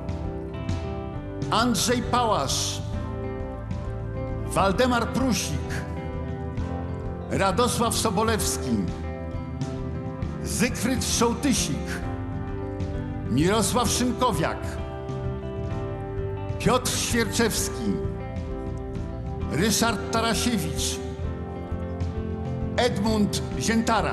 Andrzej Pałasz, Waldemar Prusik, Radosław Sobolewski, Zygfryd Szołtysik, Mirosław Szymkowiak, Piotr Świerczewski, Ryszard Tarasiewicz, Edmund Ziętara.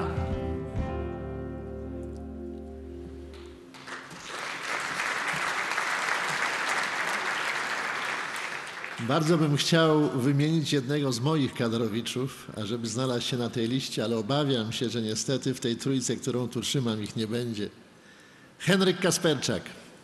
Bardzo bym chciał wymienić jednego z moich kadrowiczów, ażeby znalazł się na tej liście, ale obawiam się, że niestety w tej trójce, którą tu trzymam, ich nie będzie. Henryk Kasperczak.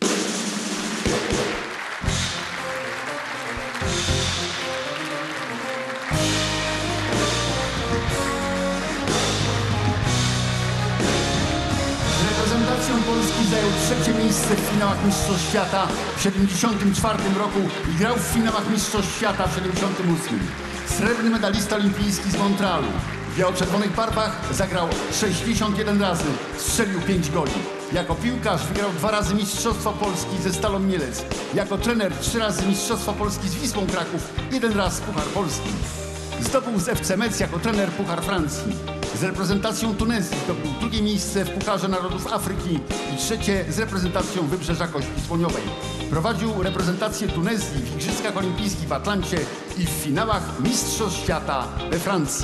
Reprezentacją Polski zajął trzecie miejsce w finałach Mistrzostw Świata w siedemdziesiątym czwartym roku i grał w finałach Mistrzostw Świata w siedemdziesiątym ósmym. Srebrny medalista olimpijski z Montrealu. W biało-czerwonych barwach zagrał sześćdziesiąt jeden razy, strzelił pięć goli. Jako piłkarz wygrał dwa razy Mistrzostwa Polski ze Stalą Mielec. Jako trener trzy razy Mistrzostwa Polski z Wisłą Kraków, jeden raz Puchar Polski. Zdobył z F C Metz jako trener Puchar Francji. Z reprezentacją Tunezji zdobył drugie miejsce w Pucharze Narodów Afryki i trzecie z reprezentacją Wybrzeża Kości Słoniowej. Prowadził reprezentację Tunezji w Igrzyskach Olimpijskich w Atlancie i w finałach Mistrzostw Świata we Francji.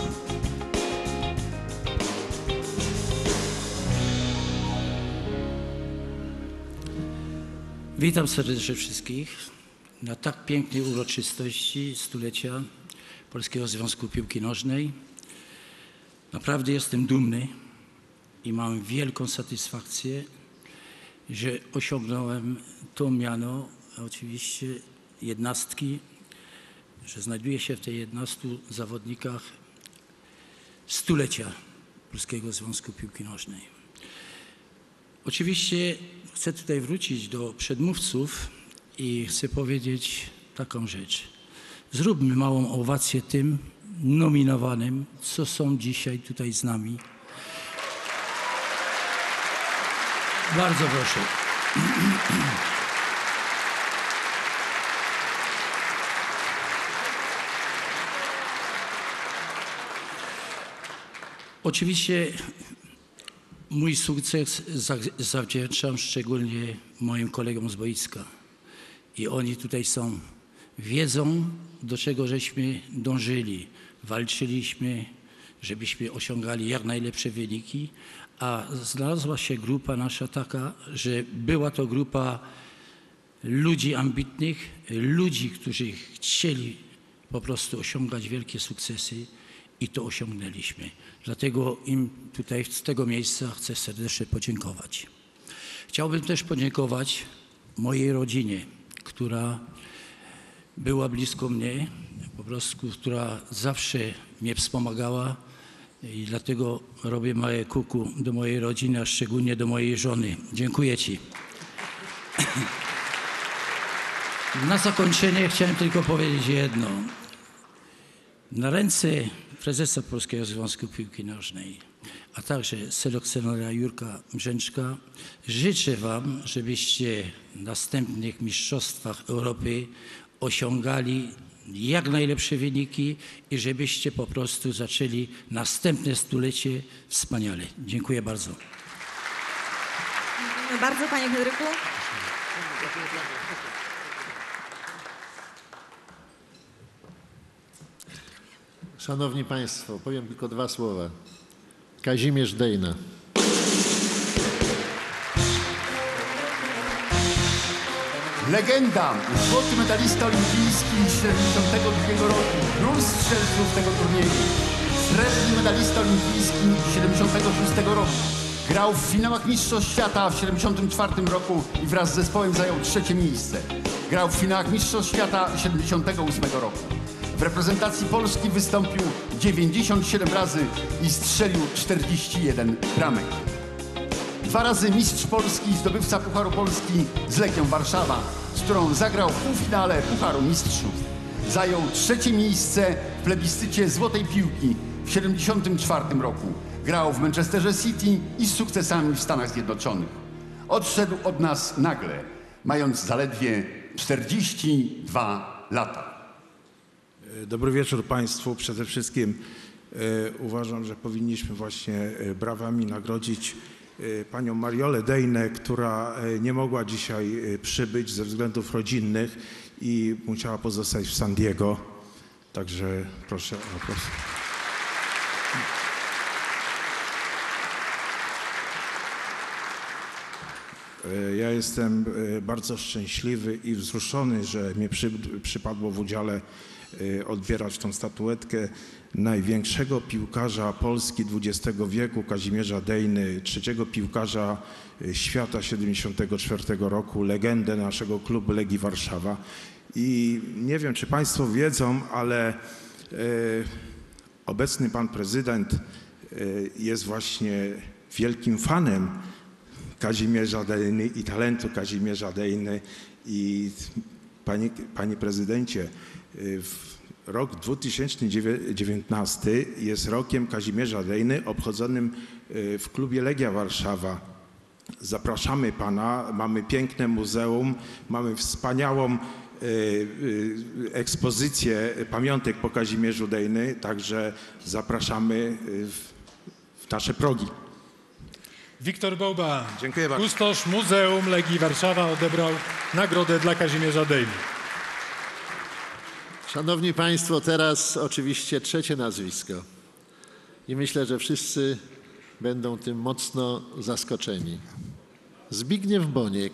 Witam serdecznie wszystkich na tak pięknej uroczystości stulecia Polskiego Związku Piłki Nożnej. Naprawdę jestem dumny i mam wielką satysfakcję, że osiągnąłem to miano, oczywiście jednostki, że znajduję się w tej jedenastu zawodnikach stulecia Polskiego Związku Piłki Nożnej. Oczywiście chcę tutaj wrócić do przedmówców i chcę powiedzieć taką rzecz. Zróbmy małą owację tym nominowanym, co są dzisiaj tutaj z nami. Bardzo proszę. Oczywiście mój sukces zawdzięczam szczególnie moim kolegom z boiska. I oni tutaj są, wiedzą, do czego żeśmy dążyli. Walczyliśmy, żebyśmy osiągali jak najlepsze wyniki, a znalazła się grupa nasza taka, że była to grupa ludzi ambitnych, ludzi, którzy chcieli po prostu osiągać wielkie sukcesy i to osiągnęliśmy. Dlatego im tutaj z tego miejsca chcę serdecznie podziękować. Chciałbym też podziękować mojej rodzinie, która była blisko mnie, po prostu, która zawsze mnie wspomagała i dlatego robię małe kuku do mojej rodziny, a szczególnie do mojej żony. Dziękuję Ci. Na zakończenie chciałem tylko powiedzieć jedno. Na ręce prezesa Polskiego Związku Piłki Nożnej, a także selekcjonera Jurka Brzęczka życzę Wam, żebyście w następnych mistrzostwach Europy osiągali jak najlepsze wyniki i żebyście po prostu zaczęli następne stulecie wspaniale. Dziękuję bardzo. Dziękujemy bardzo, panie Henryku. Szanowni Państwo, powiem tylko dwa słowa. Kazimierz Dejna. Legenda, złoty medalista olimpijski z siedemdziesiątego drugiego roku, król strzelców tego turnieju. Srebrny medalista olimpijski z siedemdziesiątego szóstego roku. Grał w finałach Mistrzostw Świata w siedemdziesiątym czwartym roku i wraz z zespołem zajął trzecie miejsce. Grał w finałach Mistrzostw Świata siedemdziesiątego ósmego roku. W reprezentacji Polski wystąpił dziewięćdziesiąt siedem razy i strzelił czterdzieści jeden bramek. Dwa razy mistrz Polski i zdobywca Pucharu Polski z Legią Warszawa, z którą zagrał w półfinale Pucharu Mistrzów. Zajął trzecie miejsce w plebiscycie Złotej Piłki w siedemdziesiątym czwartym roku. Grał w Manchesterze City i z sukcesami w Stanach Zjednoczonych. Odszedł od nas nagle, mając zaledwie czterdzieści dwa lata. Dobry wieczór Państwu. Przede wszystkim e, uważam, że powinniśmy właśnie e, brawami nagrodzić e, panią Mariolę Dejnę, która e, nie mogła dzisiaj e, przybyć ze względów rodzinnych i musiała pozostać w San Diego. Także proszę o głos. Ja jestem bardzo szczęśliwy i wzruszony, że mnie przy, przypadło w udziale odbierać tą statuetkę największego piłkarza Polski dwudziestego wieku, Kazimierza Dejny, trzeciego piłkarza świata siedemdziesiątego czwartego roku, legendę naszego klubu Legii Warszawa. I nie wiem, czy Państwo wiedzą, ale e, obecny pan prezydent e, jest właśnie wielkim fanem Kazimierza Dejny i talentu Kazimierza Dejny. I panie, panie prezydencie, w rok dwa tysiące dziewiętnasty jest rokiem Kazimierza Dejny obchodzonym w klubie Legia Warszawa. Zapraszamy pana, mamy piękne muzeum, mamy wspaniałą ekspozycję pamiątek po Kazimierzu Dejny, także zapraszamy w nasze progi. Wiktor Bołba, dziękuję bardzo. Kustosz Muzeum Legii Warszawa, odebrał nagrodę dla Kazimierza Dejny. Szanowni Państwo, teraz oczywiście trzecie nazwisko. I myślę, że wszyscy będą tym mocno zaskoczeni. Zbigniew Boniek.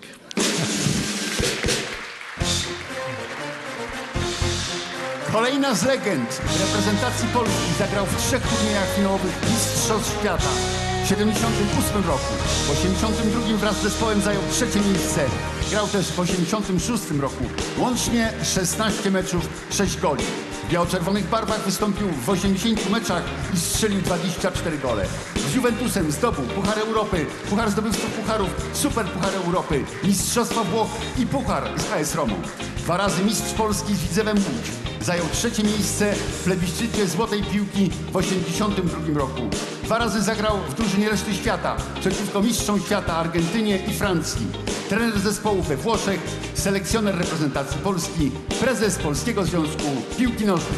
Kolejna z legend reprezentacji Polski zagrał w trzech turniejach finałowych Mistrzostw Świata. W siedemdziesiątym ósmym roku, w osiemdziesiątym drugim wraz z zespołem zajął trzecie miejsce. Grał też w osiemdziesiątym szóstym roku. Łącznie szesnaście meczów, sześć goli. W biało-czerwonych barwach wystąpił w osiemdziesięciu meczach i strzelił dwadzieścia cztery gole. Z Juventusem zdobył Puchar Europy, Puchar Zdobywców Pucharów, Super Puchar Europy, Mistrzostwa Włoch i Puchar z A S Romą. Dwa razy mistrz Polski z Widzewem Łódź. Zajął trzecie miejsce w plebiscycie Złotej Piłki w osiemdziesiątym drugim roku. Dwa razy zagrał w drużynie reszty świata przeciwko mistrzom świata Argentynie i Francji. Trener zespołu we Włoszech, selekcjoner reprezentacji Polski, prezes Polskiego Związku Piłki Nożnej.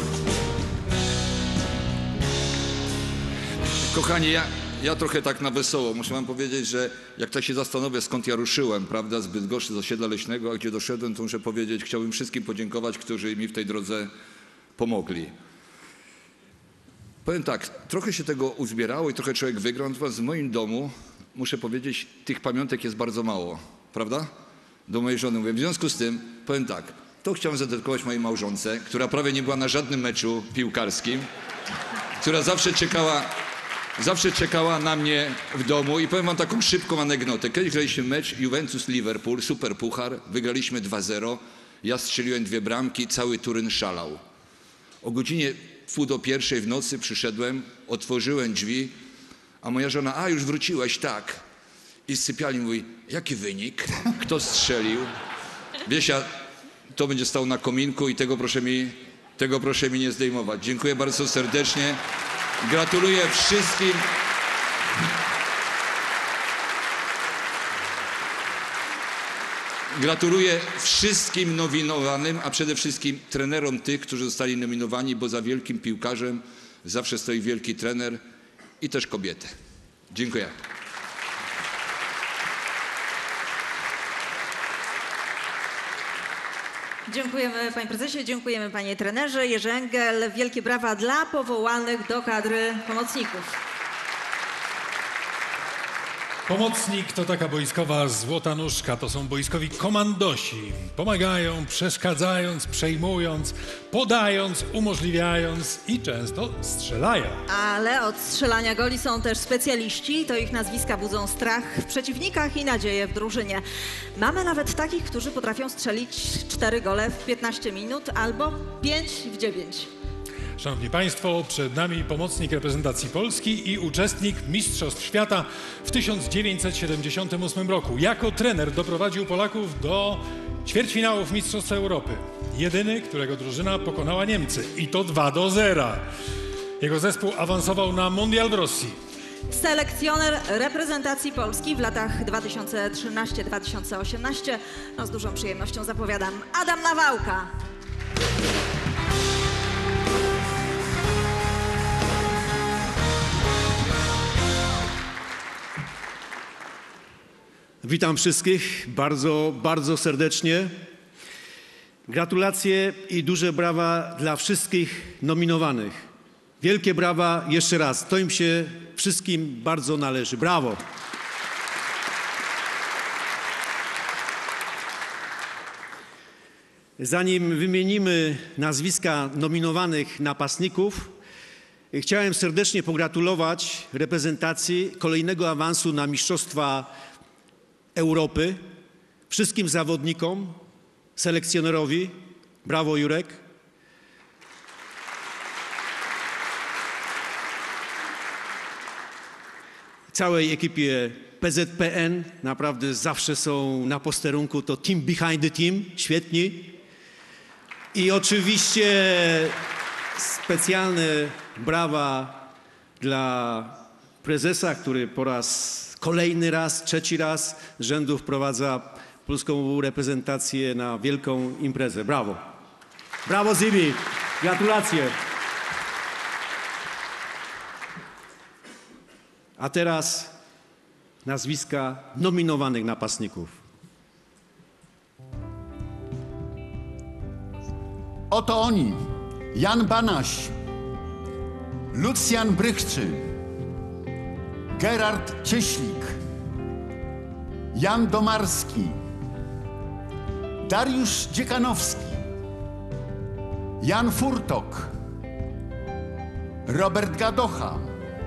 Kochani, ja, ja trochę tak na wesoło. Muszę wam powiedzieć, że jak tak się zastanowię, skąd ja ruszyłem, prawda, z Bydgoszczy, z osiedla leśnego, a gdzie doszedłem, to muszę powiedzieć, chciałbym wszystkim podziękować, którzy mi w tej drodze pomogli. Powiem tak, trochę się tego uzbierało i trochę człowiek wygrał, natomiast w moim domu, muszę powiedzieć, tych pamiątek jest bardzo mało, prawda? Do mojej żony mówię. W związku z tym, powiem tak, to chciałem zadedykować mojej małżonce, która prawie nie była na żadnym meczu piłkarskim, która zawsze czekała, zawsze czekała na mnie w domu i powiem wam taką szybką anegdotę. Kiedyś graliśmy mecz Juventus-Liverpool, super puchar, wygraliśmy dwa zero, ja strzeliłem dwie bramki, cały Turyn szalał. O godzinie pół do pierwszej w nocy przyszedłem, otworzyłem drzwi, a moja żona, a już wróciłeś, tak. I z sypialni mówi, jaki wynik? Kto strzelił? Wiesia, to będzie stało na kominku i tego proszę mi, tego proszę mi nie zdejmować. Dziękuję bardzo serdecznie. Gratuluję wszystkim. Gratuluję wszystkim nominowanym, a przede wszystkim trenerom tych, którzy zostali nominowani, bo za wielkim piłkarzem zawsze stoi wielki trener i też kobiety. Dziękuję. Dziękujemy panie prezesie, dziękujemy panie trenerze. Jerzy Engel, wielkie brawa dla powołanych do kadry pomocników. Pomocnik to taka boiskowa złota nóżka, to są boiskowi komandosi. Pomagają, przeszkadzając, przejmując, podając, umożliwiając i często strzelają. Ale od strzelania goli są też specjaliści, to ich nazwiska budzą strach w przeciwnikach i nadzieję w drużynie. Mamy nawet takich, którzy potrafią strzelić cztery gole w piętnaście minut albo pięć w dziewięć. Szanowni Państwo, przed nami pomocnik reprezentacji Polski i uczestnik Mistrzostw Świata w tysiąc dziewięćset siedemdziesiątym ósmym roku. Jako trener doprowadził Polaków do ćwierćfinałów Mistrzostw Europy. Jedyny, którego drużyna pokonała Niemcy i to dwa do zera. Jego zespół awansował na Mundial w Rosji. Selekcjoner reprezentacji Polski w latach dwa tysiące trzynastym do dwa tysiące osiemnastego. No, z dużą przyjemnością zapowiadam Adam Nawałka. Witam wszystkich bardzo, bardzo serdecznie. Gratulacje i duże brawa dla wszystkich nominowanych. Wielkie brawa jeszcze raz. To im się wszystkim bardzo należy. Brawo! Zanim wymienimy nazwiska nominowanych napastników, chciałem serdecznie pogratulować reprezentacji kolejnego awansu na Mistrzostwa Europy, wszystkim zawodnikom, selekcjonerowi. Brawo, Jurek. Całej ekipie P Z P N, naprawdę zawsze są na posterunku, to team behind the team, świetni. I oczywiście specjalne brawa dla prezesa, który po raz kolejny raz, trzeci raz z rzędu wprowadza polską reprezentację na wielką imprezę. Brawo. Brawo, Zibi. Gratulacje. A teraz nazwiska nominowanych napastników. Oto oni. Jan Banaś, Lucjan Brychczy, Gerard Cieślik, Jan Domarski, Dariusz Dziekanowski, Jan Furtok, Robert Gadocha,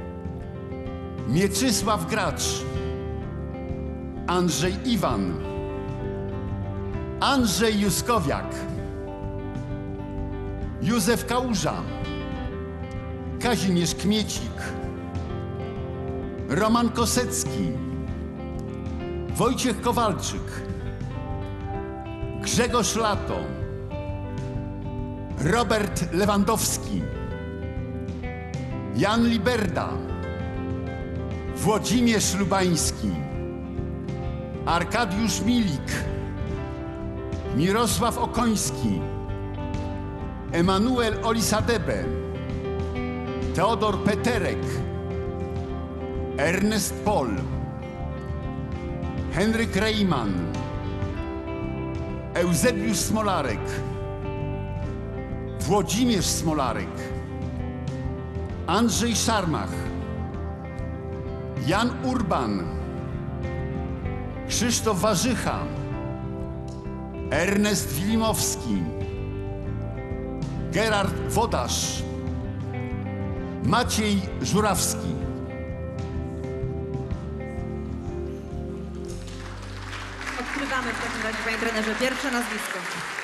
Mieczysław Gracz, Andrzej Iwan, Andrzej Juskowiak, Józef Kałuża, Kazimierz Kmiecik, Roman Kosecki, Wojciech Kowalczyk, Grzegorz Lato, Robert Lewandowski, Jan Liberda, Włodzimierz Lubański, Arkadiusz Milik, Mirosław Okoński, Emanuel Olisadebe, Teodor Peterek, Ernest Pol, Henryk Reimann, Eusebiusz Smolarek, Włodzimierz Smolarek, Andrzej Szarmach, Jan Urban, Krzysztof Warzycha, Ernest Wilimowski, Gerard Wodarz, Maciej Żurawski. Odkrywamy w takim razie, panie trenerze, pierwsze nazwisko.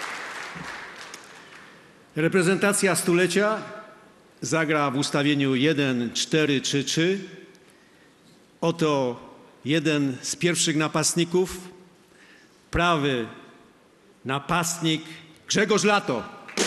Reprezentacja stulecia zagra w ustawieniu jeden cztery trzy trzy. Oto jeden z pierwszych napastników, prawy napastnik Grzegorz Lato.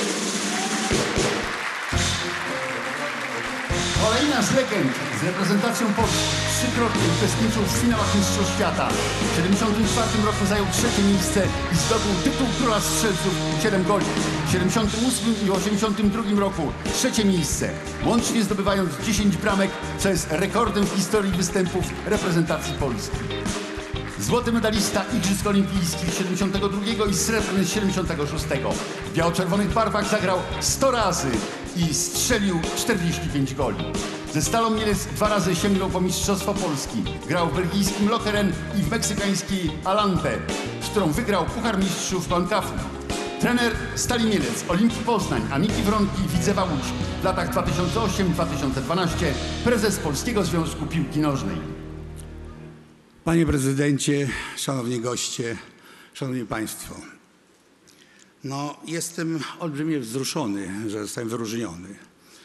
Kolejna z legend z reprezentacją Polski trzykrotnie uczestniczył w finałach Mistrzostw Świata. W siedemdziesiątym czwartym roku zajął trzecie miejsce i zdobył tytuł króla strzelców siedem goli. W siedemdziesiątym ósmym i osiemdziesiątym drugim roku trzecie miejsce, łącznie zdobywając dziesięć bramek, co jest rekordem w historii występów reprezentacji Polski. Złoty medalista Igrzysk Olimpijskich siedemdziesiątego drugiego i srebrny z siedemdziesiątego szóstego. W biało-czerwonych barwach zagrał sto razy i strzelił czterdzieści pięć goli. Ze Stalą Mielec dwa razy sięgnął po Mistrzostwo Polski. Grał w belgijskim Lokeren i w meksykańskiej Alante, z którą wygrał Puchar Mistrzów Konkafu. Trener Stali Mielec, Olimpii Poznań, Aniki Wronki i Widzewa Łódź w latach dwa tysiące ósmym do dwa tysiące dwunastego. Prezes Polskiego Związku Piłki Nożnej. Panie prezydencie, szanowni goście, szanowni państwo. No, jestem olbrzymie wzruszony, że zostałem wyróżniony.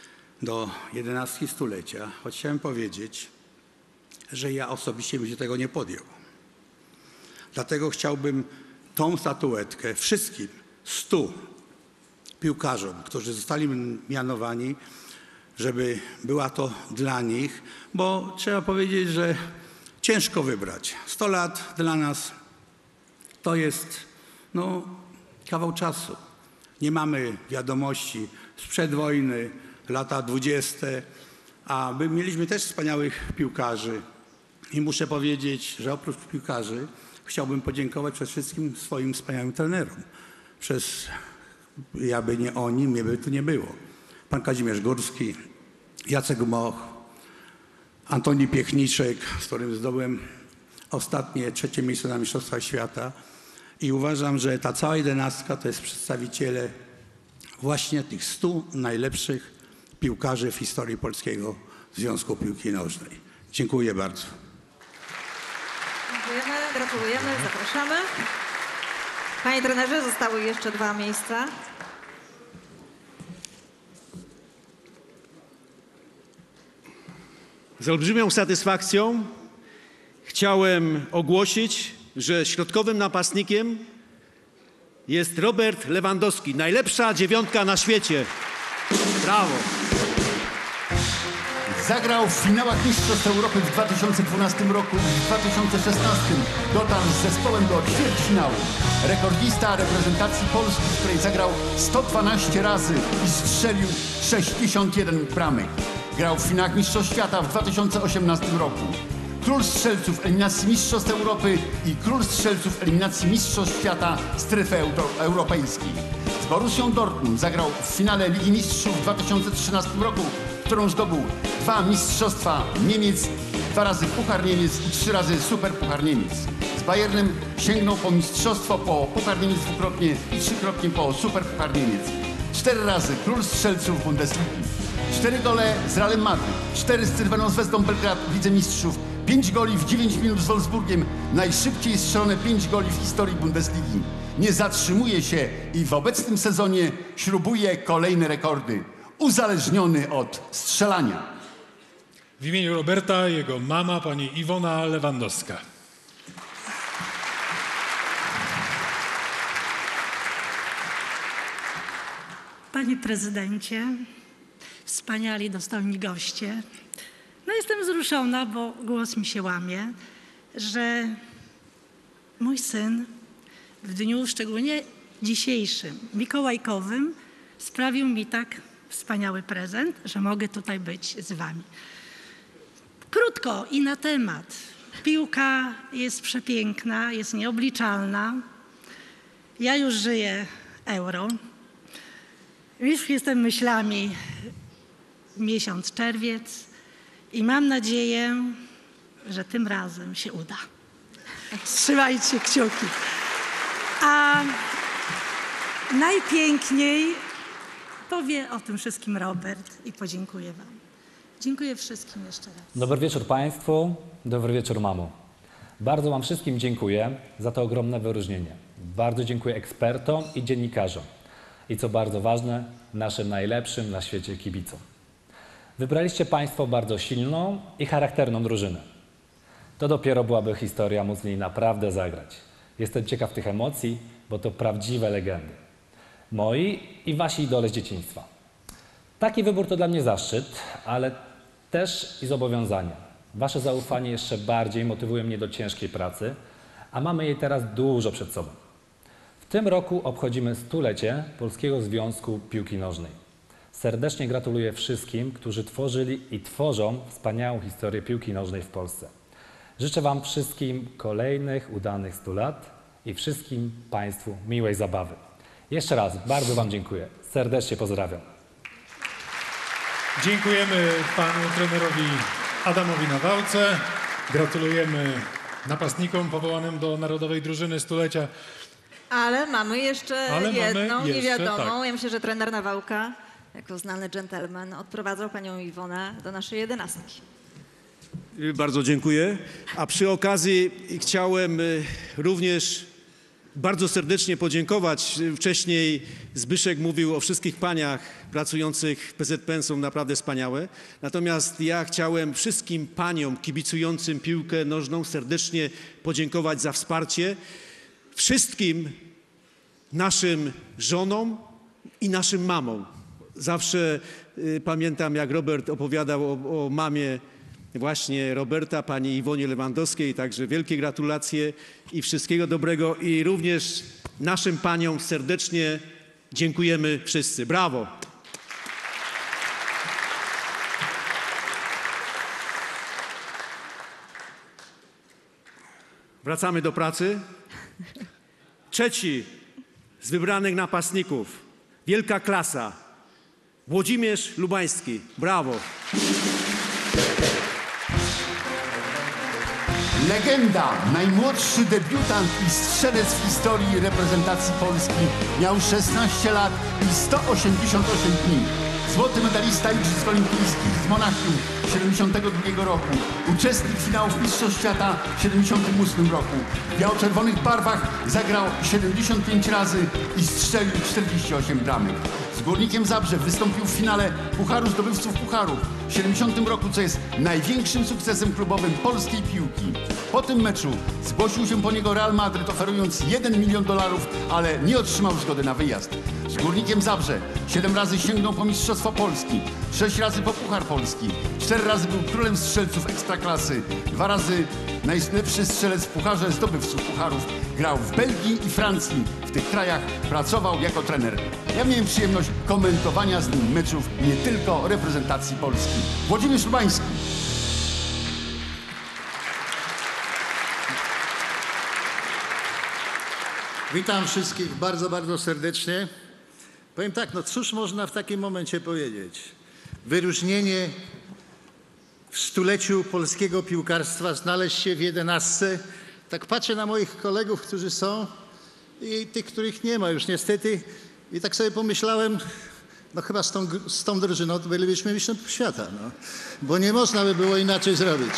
do jedenastki stulecia, choć chciałem powiedzieć, że ja osobiście bym się tego nie podjął. Dlatego chciałbym tą statuetkę wszystkim stu piłkarzom, którzy zostali mianowani, żeby była to dla nich, bo trzeba powiedzieć, że ciężko wybrać. sto lat dla nas to jest no, kawał czasu. Nie mamy wiadomości sprzed wojny, lata dwudzieste, a my mieliśmy też wspaniałych piłkarzy. I muszę powiedzieć, że oprócz piłkarzy chciałbym podziękować przede wszystkim swoim wspaniałym trenerom. Przez, ja by nie oni, mnie by tu nie było. Pan Kazimierz Górski, Jacek Moch, Antoni Piechniczek, z którym zdobyłem ostatnie trzecie miejsce na Mistrzostwach Świata. I uważam, że ta cała jedenastka to jest przedstawiciele właśnie tych stu najlepszych piłkarzy w historii Polskiego Związku Piłki Nożnej. Dziękuję bardzo. Dziękujemy, gratulujemy, zapraszamy. Panie trenerze, zostały jeszcze dwa miejsca. Z olbrzymią satysfakcją chciałem ogłosić, że środkowym napastnikiem jest Robert Lewandowski. Najlepsza dziewiątka na świecie. Brawo. Zagrał w finałach Mistrzostw Europy w dwa tysiące dwunastym roku i w dwa tysiące szesnastym dotarł z zespołem do ćwierćfinału. Rekordista reprezentacji Polski, w której zagrał sto dwanaście razy i strzelił sześćdziesiąt jeden bramek. Grał w finałach Mistrzostw Świata w dwa tysiące osiemnastym roku. Król strzelców eliminacji Mistrzostw Europy i król strzelców eliminacji Mistrzostw Świata strefy euro europejskiej. Z Borussią Dortmund zagrał w finale Ligi Mistrzów w dwa tysiące trzynastym roku, którą zdobył dwa mistrzostwa Niemiec, dwa razy Puchar Niemiec i trzy razy Super Puchar Niemiec. Z Bayernem sięgnął po mistrzostwo, po Puchar Niemiec dwukrotnie i trzykrotnie po Super Puchar Niemiec. Cztery razy król strzelców Bundesligi. Cztery gole z Realem Madryt, cztery z Crveną Zvezdą Belgrad w Lidze Mistrzów, pięć goli w dziewięć minut z Wolfsburgiem, najszybciej strzelone pięć goli w historii Bundesligi. Nie zatrzymuje się i w obecnym sezonie śrubuje kolejne rekordy. Uzależniony od strzelania. W imieniu Roberta jego mama, pani Iwona Lewandowska. Panie prezydencie, wspaniali dostojni goście. No jestem wzruszona, bo głos mi się łamie, że mój syn w dniu szczególnie dzisiejszym, mikołajkowym, sprawił mi tak wspaniały prezent, że mogę tutaj być z wami. Krótko i na temat. Piłka jest przepiękna, jest nieobliczalna. Ja już żyję euro. Już jestem myślami miesiąc czerwiec i mam nadzieję, że tym razem się uda. Trzymajcie kciuki. A najpiękniej powie o tym wszystkim Robert i podziękuję wam. Dziękuję wszystkim jeszcze raz. Dobry wieczór Państwu, dobry wieczór mamo. Bardzo wam wszystkim dziękuję za to ogromne wyróżnienie. Bardzo dziękuję ekspertom i dziennikarzom. I co bardzo ważne, naszym najlepszym na świecie kibicom. Wybraliście Państwo bardzo silną i charakterną drużynę. To dopiero byłaby historia móc w niej naprawdę zagrać. Jestem ciekaw tych emocji, bo to prawdziwe legendy. Moi i wasi idole z dzieciństwa. Taki wybór to dla mnie zaszczyt, ale też i zobowiązanie. Wasze zaufanie jeszcze bardziej motywuje mnie do ciężkiej pracy, a mamy jej teraz dużo przed sobą. W tym roku obchodzimy stulecie Polskiego Związku Piłki Nożnej. Serdecznie gratuluję wszystkim, którzy tworzyli i tworzą wspaniałą historię piłki nożnej w Polsce. Życzę wam wszystkim kolejnych udanych stu lat i wszystkim Państwu miłej zabawy. Jeszcze raz bardzo wam dziękuję. Serdecznie pozdrawiam. Dziękujemy panu trenerowi Adamowi Nawałce. Gratulujemy napastnikom powołanym do Narodowej Drużyny Stulecia. Ale mamy jeszcze Ale jedną mamy jeszcze, niewiadomą. tak. Ja myślę, że trener Nawałka, jako znany dżentelmen, odprowadzał panią Iwonę do naszej jedenastki. Bardzo dziękuję. A przy okazji chciałem również bardzo serdecznie podziękować. Wcześniej Zbyszek mówił o wszystkich paniach pracujących w P Z P N, są naprawdę wspaniałe. Natomiast ja chciałem wszystkim paniom kibicującym piłkę nożną serdecznie podziękować za wsparcie. Wszystkim naszym żonom i naszym mamom. Zawsze y, pamiętam, jak Robert opowiadał o, o mamie właśnie Roberta, pani Iwonie Lewandowskiej, także wielkie gratulacje i wszystkiego dobrego i również naszym paniom serdecznie dziękujemy wszyscy. Brawo! Wracamy do pracy. Trzeci z wybranych napastników. Wielka klasa. Włodzimierz Lubański. Brawo! Legenda, najmłodszy debiutant i strzelec w historii reprezentacji Polski. Miał szesnaście lat i sto osiemdziesiąt osiem dni. Złoty medalista Igrzysk Olimpijskich z Monachium siedemdziesiątego drugiego roku. Uczestnik finałów Mistrzostw Świata w siedemdziesiątym ósmym roku. W biało-czerwonych barwach zagrał siedemdziesiąt pięć razy i strzelił czterdzieści osiem bramek. Z Górnikiem Zabrze wystąpił w finale Pucharu Zdobywców Pucharów w siedemdziesiątym roku, co jest największym sukcesem klubowym polskiej piłki. Po tym meczu zgłosił się po niego Real Madryt, oferując jeden milion dolarów, ale nie otrzymał zgody na wyjazd. Z Górnikiem Zabrze siedem razy sięgnął po Mistrzostwo Polski, sześć razy po Puchar Polski, cztery razy był królem strzelców Ekstraklasy, dwa razy najlepszy strzelec w Pucharze Zdobywców Pucharów. Grał w Belgii i Francji. W tych krajach pracował jako trener. Ja miałem przyjemność komentowania z nim meczów nie tylko reprezentacji Polski. Włodzimierz Lubański. Witam wszystkich bardzo, bardzo serdecznie. Powiem tak, no cóż można w takim momencie powiedzieć? Wyróżnienie w stuleciu polskiego piłkarstwa, znaleźć się w jedenastce. Tak patrzę na moich kolegów, którzy są i tych, których nie ma już niestety. I tak sobie pomyślałem, no chyba z tą, z tą drużyną to bylibyśmy mistrzem świata, no. Bo nie można by było inaczej zrobić.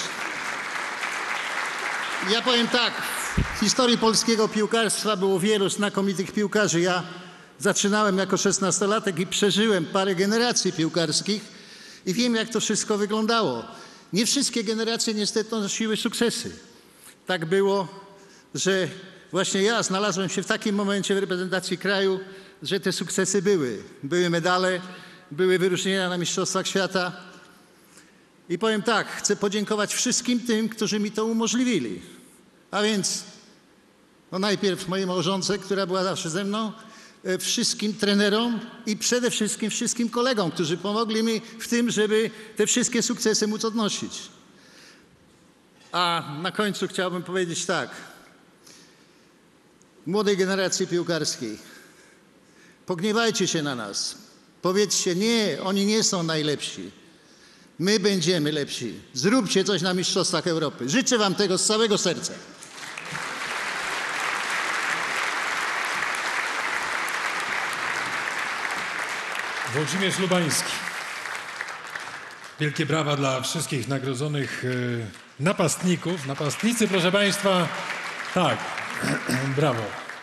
Ja powiem tak, w historii polskiego piłkarstwa było wielu znakomitych piłkarzy. Ja zaczynałem jako szesnastolatek i przeżyłem parę generacji piłkarskich i wiem, jak to wszystko wyglądało. Nie wszystkie generacje niestety nosiły sukcesy. Tak było, że właśnie ja znalazłem się w takim momencie w reprezentacji kraju, że te sukcesy były. Były medale, były wyróżnienia na Mistrzostwach Świata. I powiem tak, chcę podziękować wszystkim tym, którzy mi to umożliwili. A więc no najpierw mojej małżonce, która była zawsze ze mną, wszystkim trenerom i przede wszystkim wszystkim kolegom, którzy pomogli mi w tym, żeby te wszystkie sukcesy móc odnosić. A na końcu chciałbym powiedzieć tak. Młodej generacji piłkarskiej, pogniewajcie się na nas. Powiedzcie, nie, oni nie są najlepsi. My będziemy lepsi. Zróbcie coś na Mistrzostwach Europy. Życzę wam tego z całego serca. Włodzimierz Lubański. Wielkie brawa dla wszystkich nagrodzonych e, napastników. Napastnicy, proszę Państwa, tak, brawo.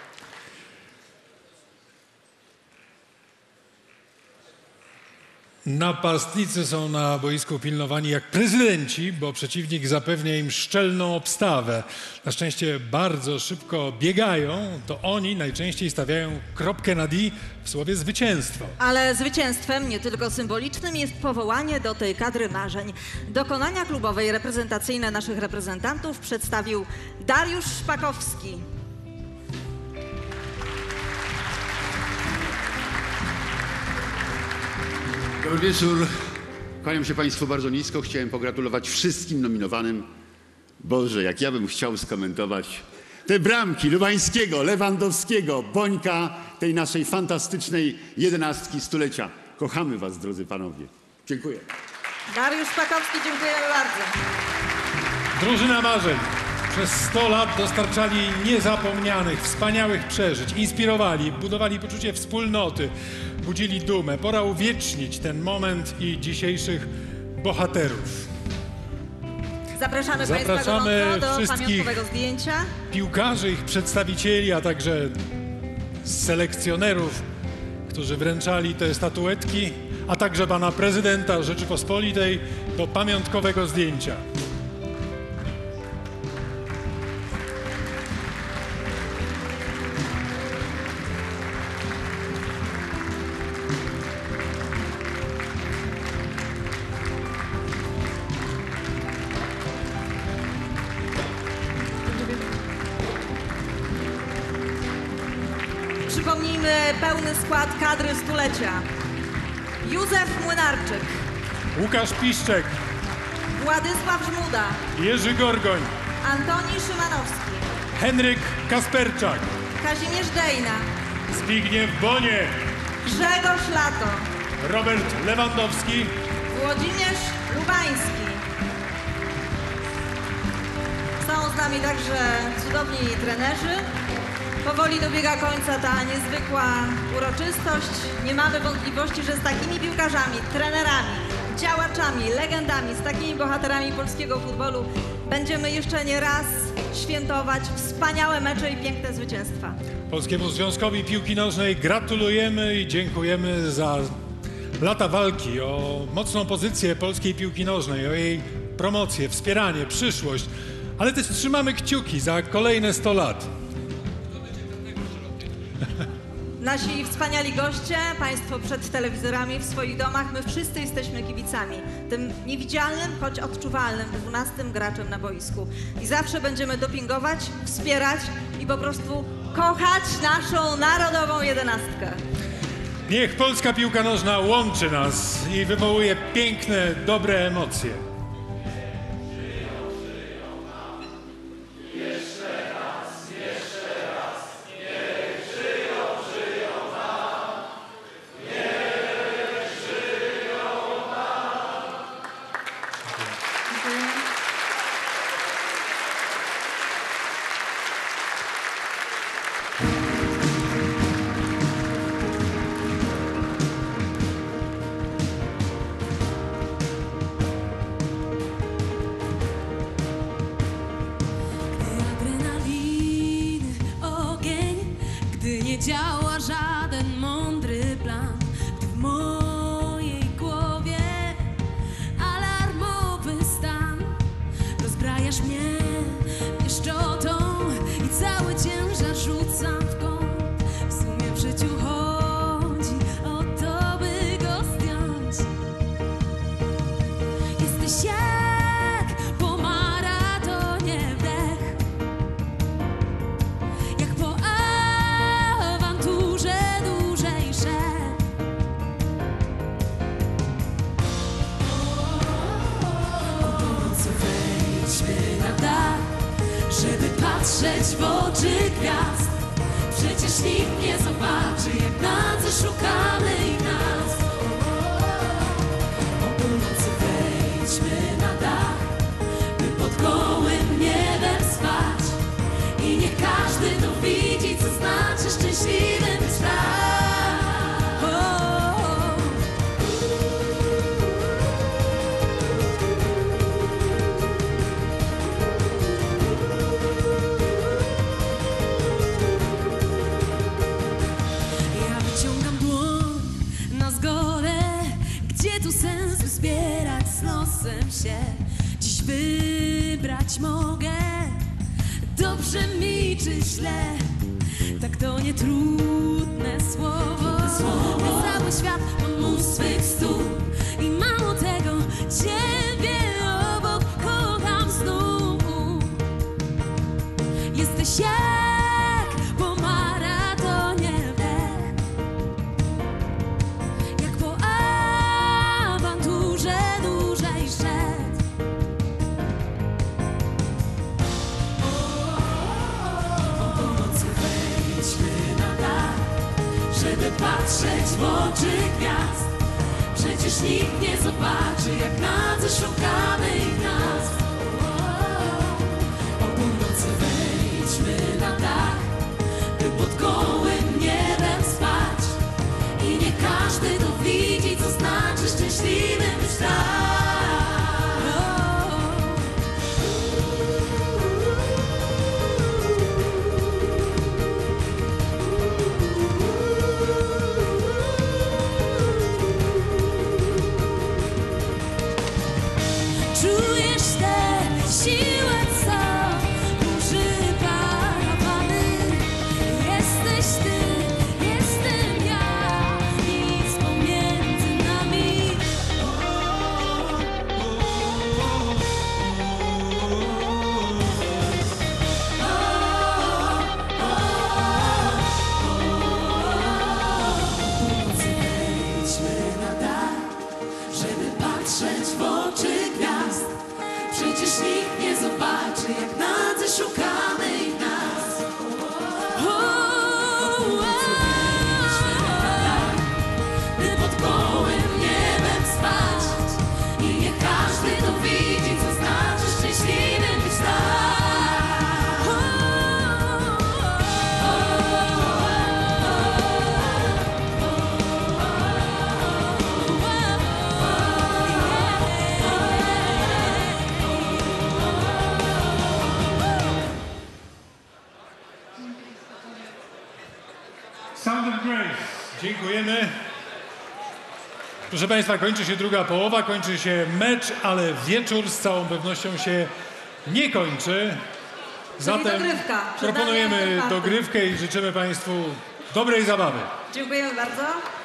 Napastnicy są na boisku pilnowani jak prezydenci, bo przeciwnik zapewnia im szczelną obstawę. Na szczęście bardzo szybko biegają, to oni najczęściej stawiają kropkę nad i w słowie zwycięstwo. Ale zwycięstwem, nie tylko symbolicznym, jest powołanie do tej kadry marzeń. Dokonania klubowe i reprezentacyjne naszych reprezentantów przedstawił Dariusz Szpakowski. Dobry wieczór. Kłaniam się Państwu bardzo nisko. Chciałem pogratulować wszystkim nominowanym. Boże, jak ja bym chciał skomentować te bramki Lubańskiego, Lewandowskiego, Bońka, tej naszej fantastycznej jedenastki stulecia. Kochamy Was, drodzy panowie. Dziękuję. Dariusz Szpakowski, dziękujemy bardzo. Drużyna marzeń. Przez sto lat dostarczali niezapomnianych, wspaniałych przeżyć, inspirowali, budowali poczucie wspólnoty, budzili dumę. Pora uwiecznić ten moment i dzisiejszych bohaterów. Zapraszamy, Zapraszamy Państwa gorąco do wszystkich pamiątkowego zdjęcia. piłkarzy, ich przedstawicieli, a także selekcjonerów, którzy wręczali te statuetki, a także pana prezydenta Rzeczypospolitej do pamiątkowego zdjęcia. Przypomnijmy pełny skład kadry stulecia. Józef Młynarczyk, Łukasz Piszczek, Władysław Żmuda, Jerzy Gorgoń, Antoni Szymanowski, Henryk Kasperczak, Kazimierz Dejna, Zbigniew Bonie, Grzegorz Lato, Robert Lewandowski, Włodzimierz Lubański. Są z nami także cudowni trenerzy. Powoli dobiega końca ta niezwykła uroczystość. Nie mamy wątpliwości, że z takimi piłkarzami, trenerami, działaczami, legendami, z takimi bohaterami polskiego futbolu będziemy jeszcze nie raz świętować wspaniałe mecze i piękne zwycięstwa. Polskiemu Związkowi Piłki Nożnej gratulujemy i dziękujemy za lata walki o mocną pozycję polskiej piłki nożnej, o jej promocję, wspieranie, przyszłość, ale też trzymamy kciuki za kolejne sto lat. Nasi wspaniali goście, Państwo przed telewizorami w swoich domach, my wszyscy jesteśmy kibicami, tym niewidzialnym, choć odczuwalnym dwunastym graczem na boisku. I zawsze będziemy dopingować, wspierać i po prostu kochać naszą narodową jedenastkę. Niech polska piłka nożna łączy nas i wywołuje piękne, dobre emocje. Adrenaliny, ogień, gdy nie działa żaden mądry plan, gdy w mojej głowie alarmowy stan. Rozbrajasz mnie pieszczotą i cały ciężar rzucam w kąt. W sumie w życiu chodzi o to, by go zdjąć. Jesteś jak po maratonie wdech, jak po awanturze dłużej szedł. O północy wejdźmy na dach, żeby patrzeć w oczy gwiazd. Przecież nikt nie zobaczy, jak nadzy szukamy ich nas. O północy wejdźmy na dach, by pod gołym niebem spać. I nie każdy to widzi, co znaczy szczęśliwym być tak. O, o, o. Ja wyciągam dłoń na zgodę, gdzie tu sens by zbierać z losem się. Dziś wybrać mogę, dobrze mi czy źle, tak to nie trudne słowo. Gdy cały świat mam u swych stóp i mało tego, ciebie obok kocham znów. Jesteś jak po maratonie wdech, jak po awanturze dłużej szedł. O północy wejdźmy na dach, żeby patrzeć w oczy gwiazd. Przecież nikt nie zobaczy, jak nadzy szukamy ich nas. O północy wejdźmy na dach, by pod gołym niebem spać. I nie każdy to widzi, co znaczy szczęśliwym być tak. Dziękujemy. Proszę Państwa, kończy się druga połowa, kończy się mecz, ale wieczór z całą pewnością się nie kończy. Zatem dogrywka. Przed nami proponujemy afterparty. dogrywkę i życzymy Państwu dobrej zabawy. Dziękujemy bardzo.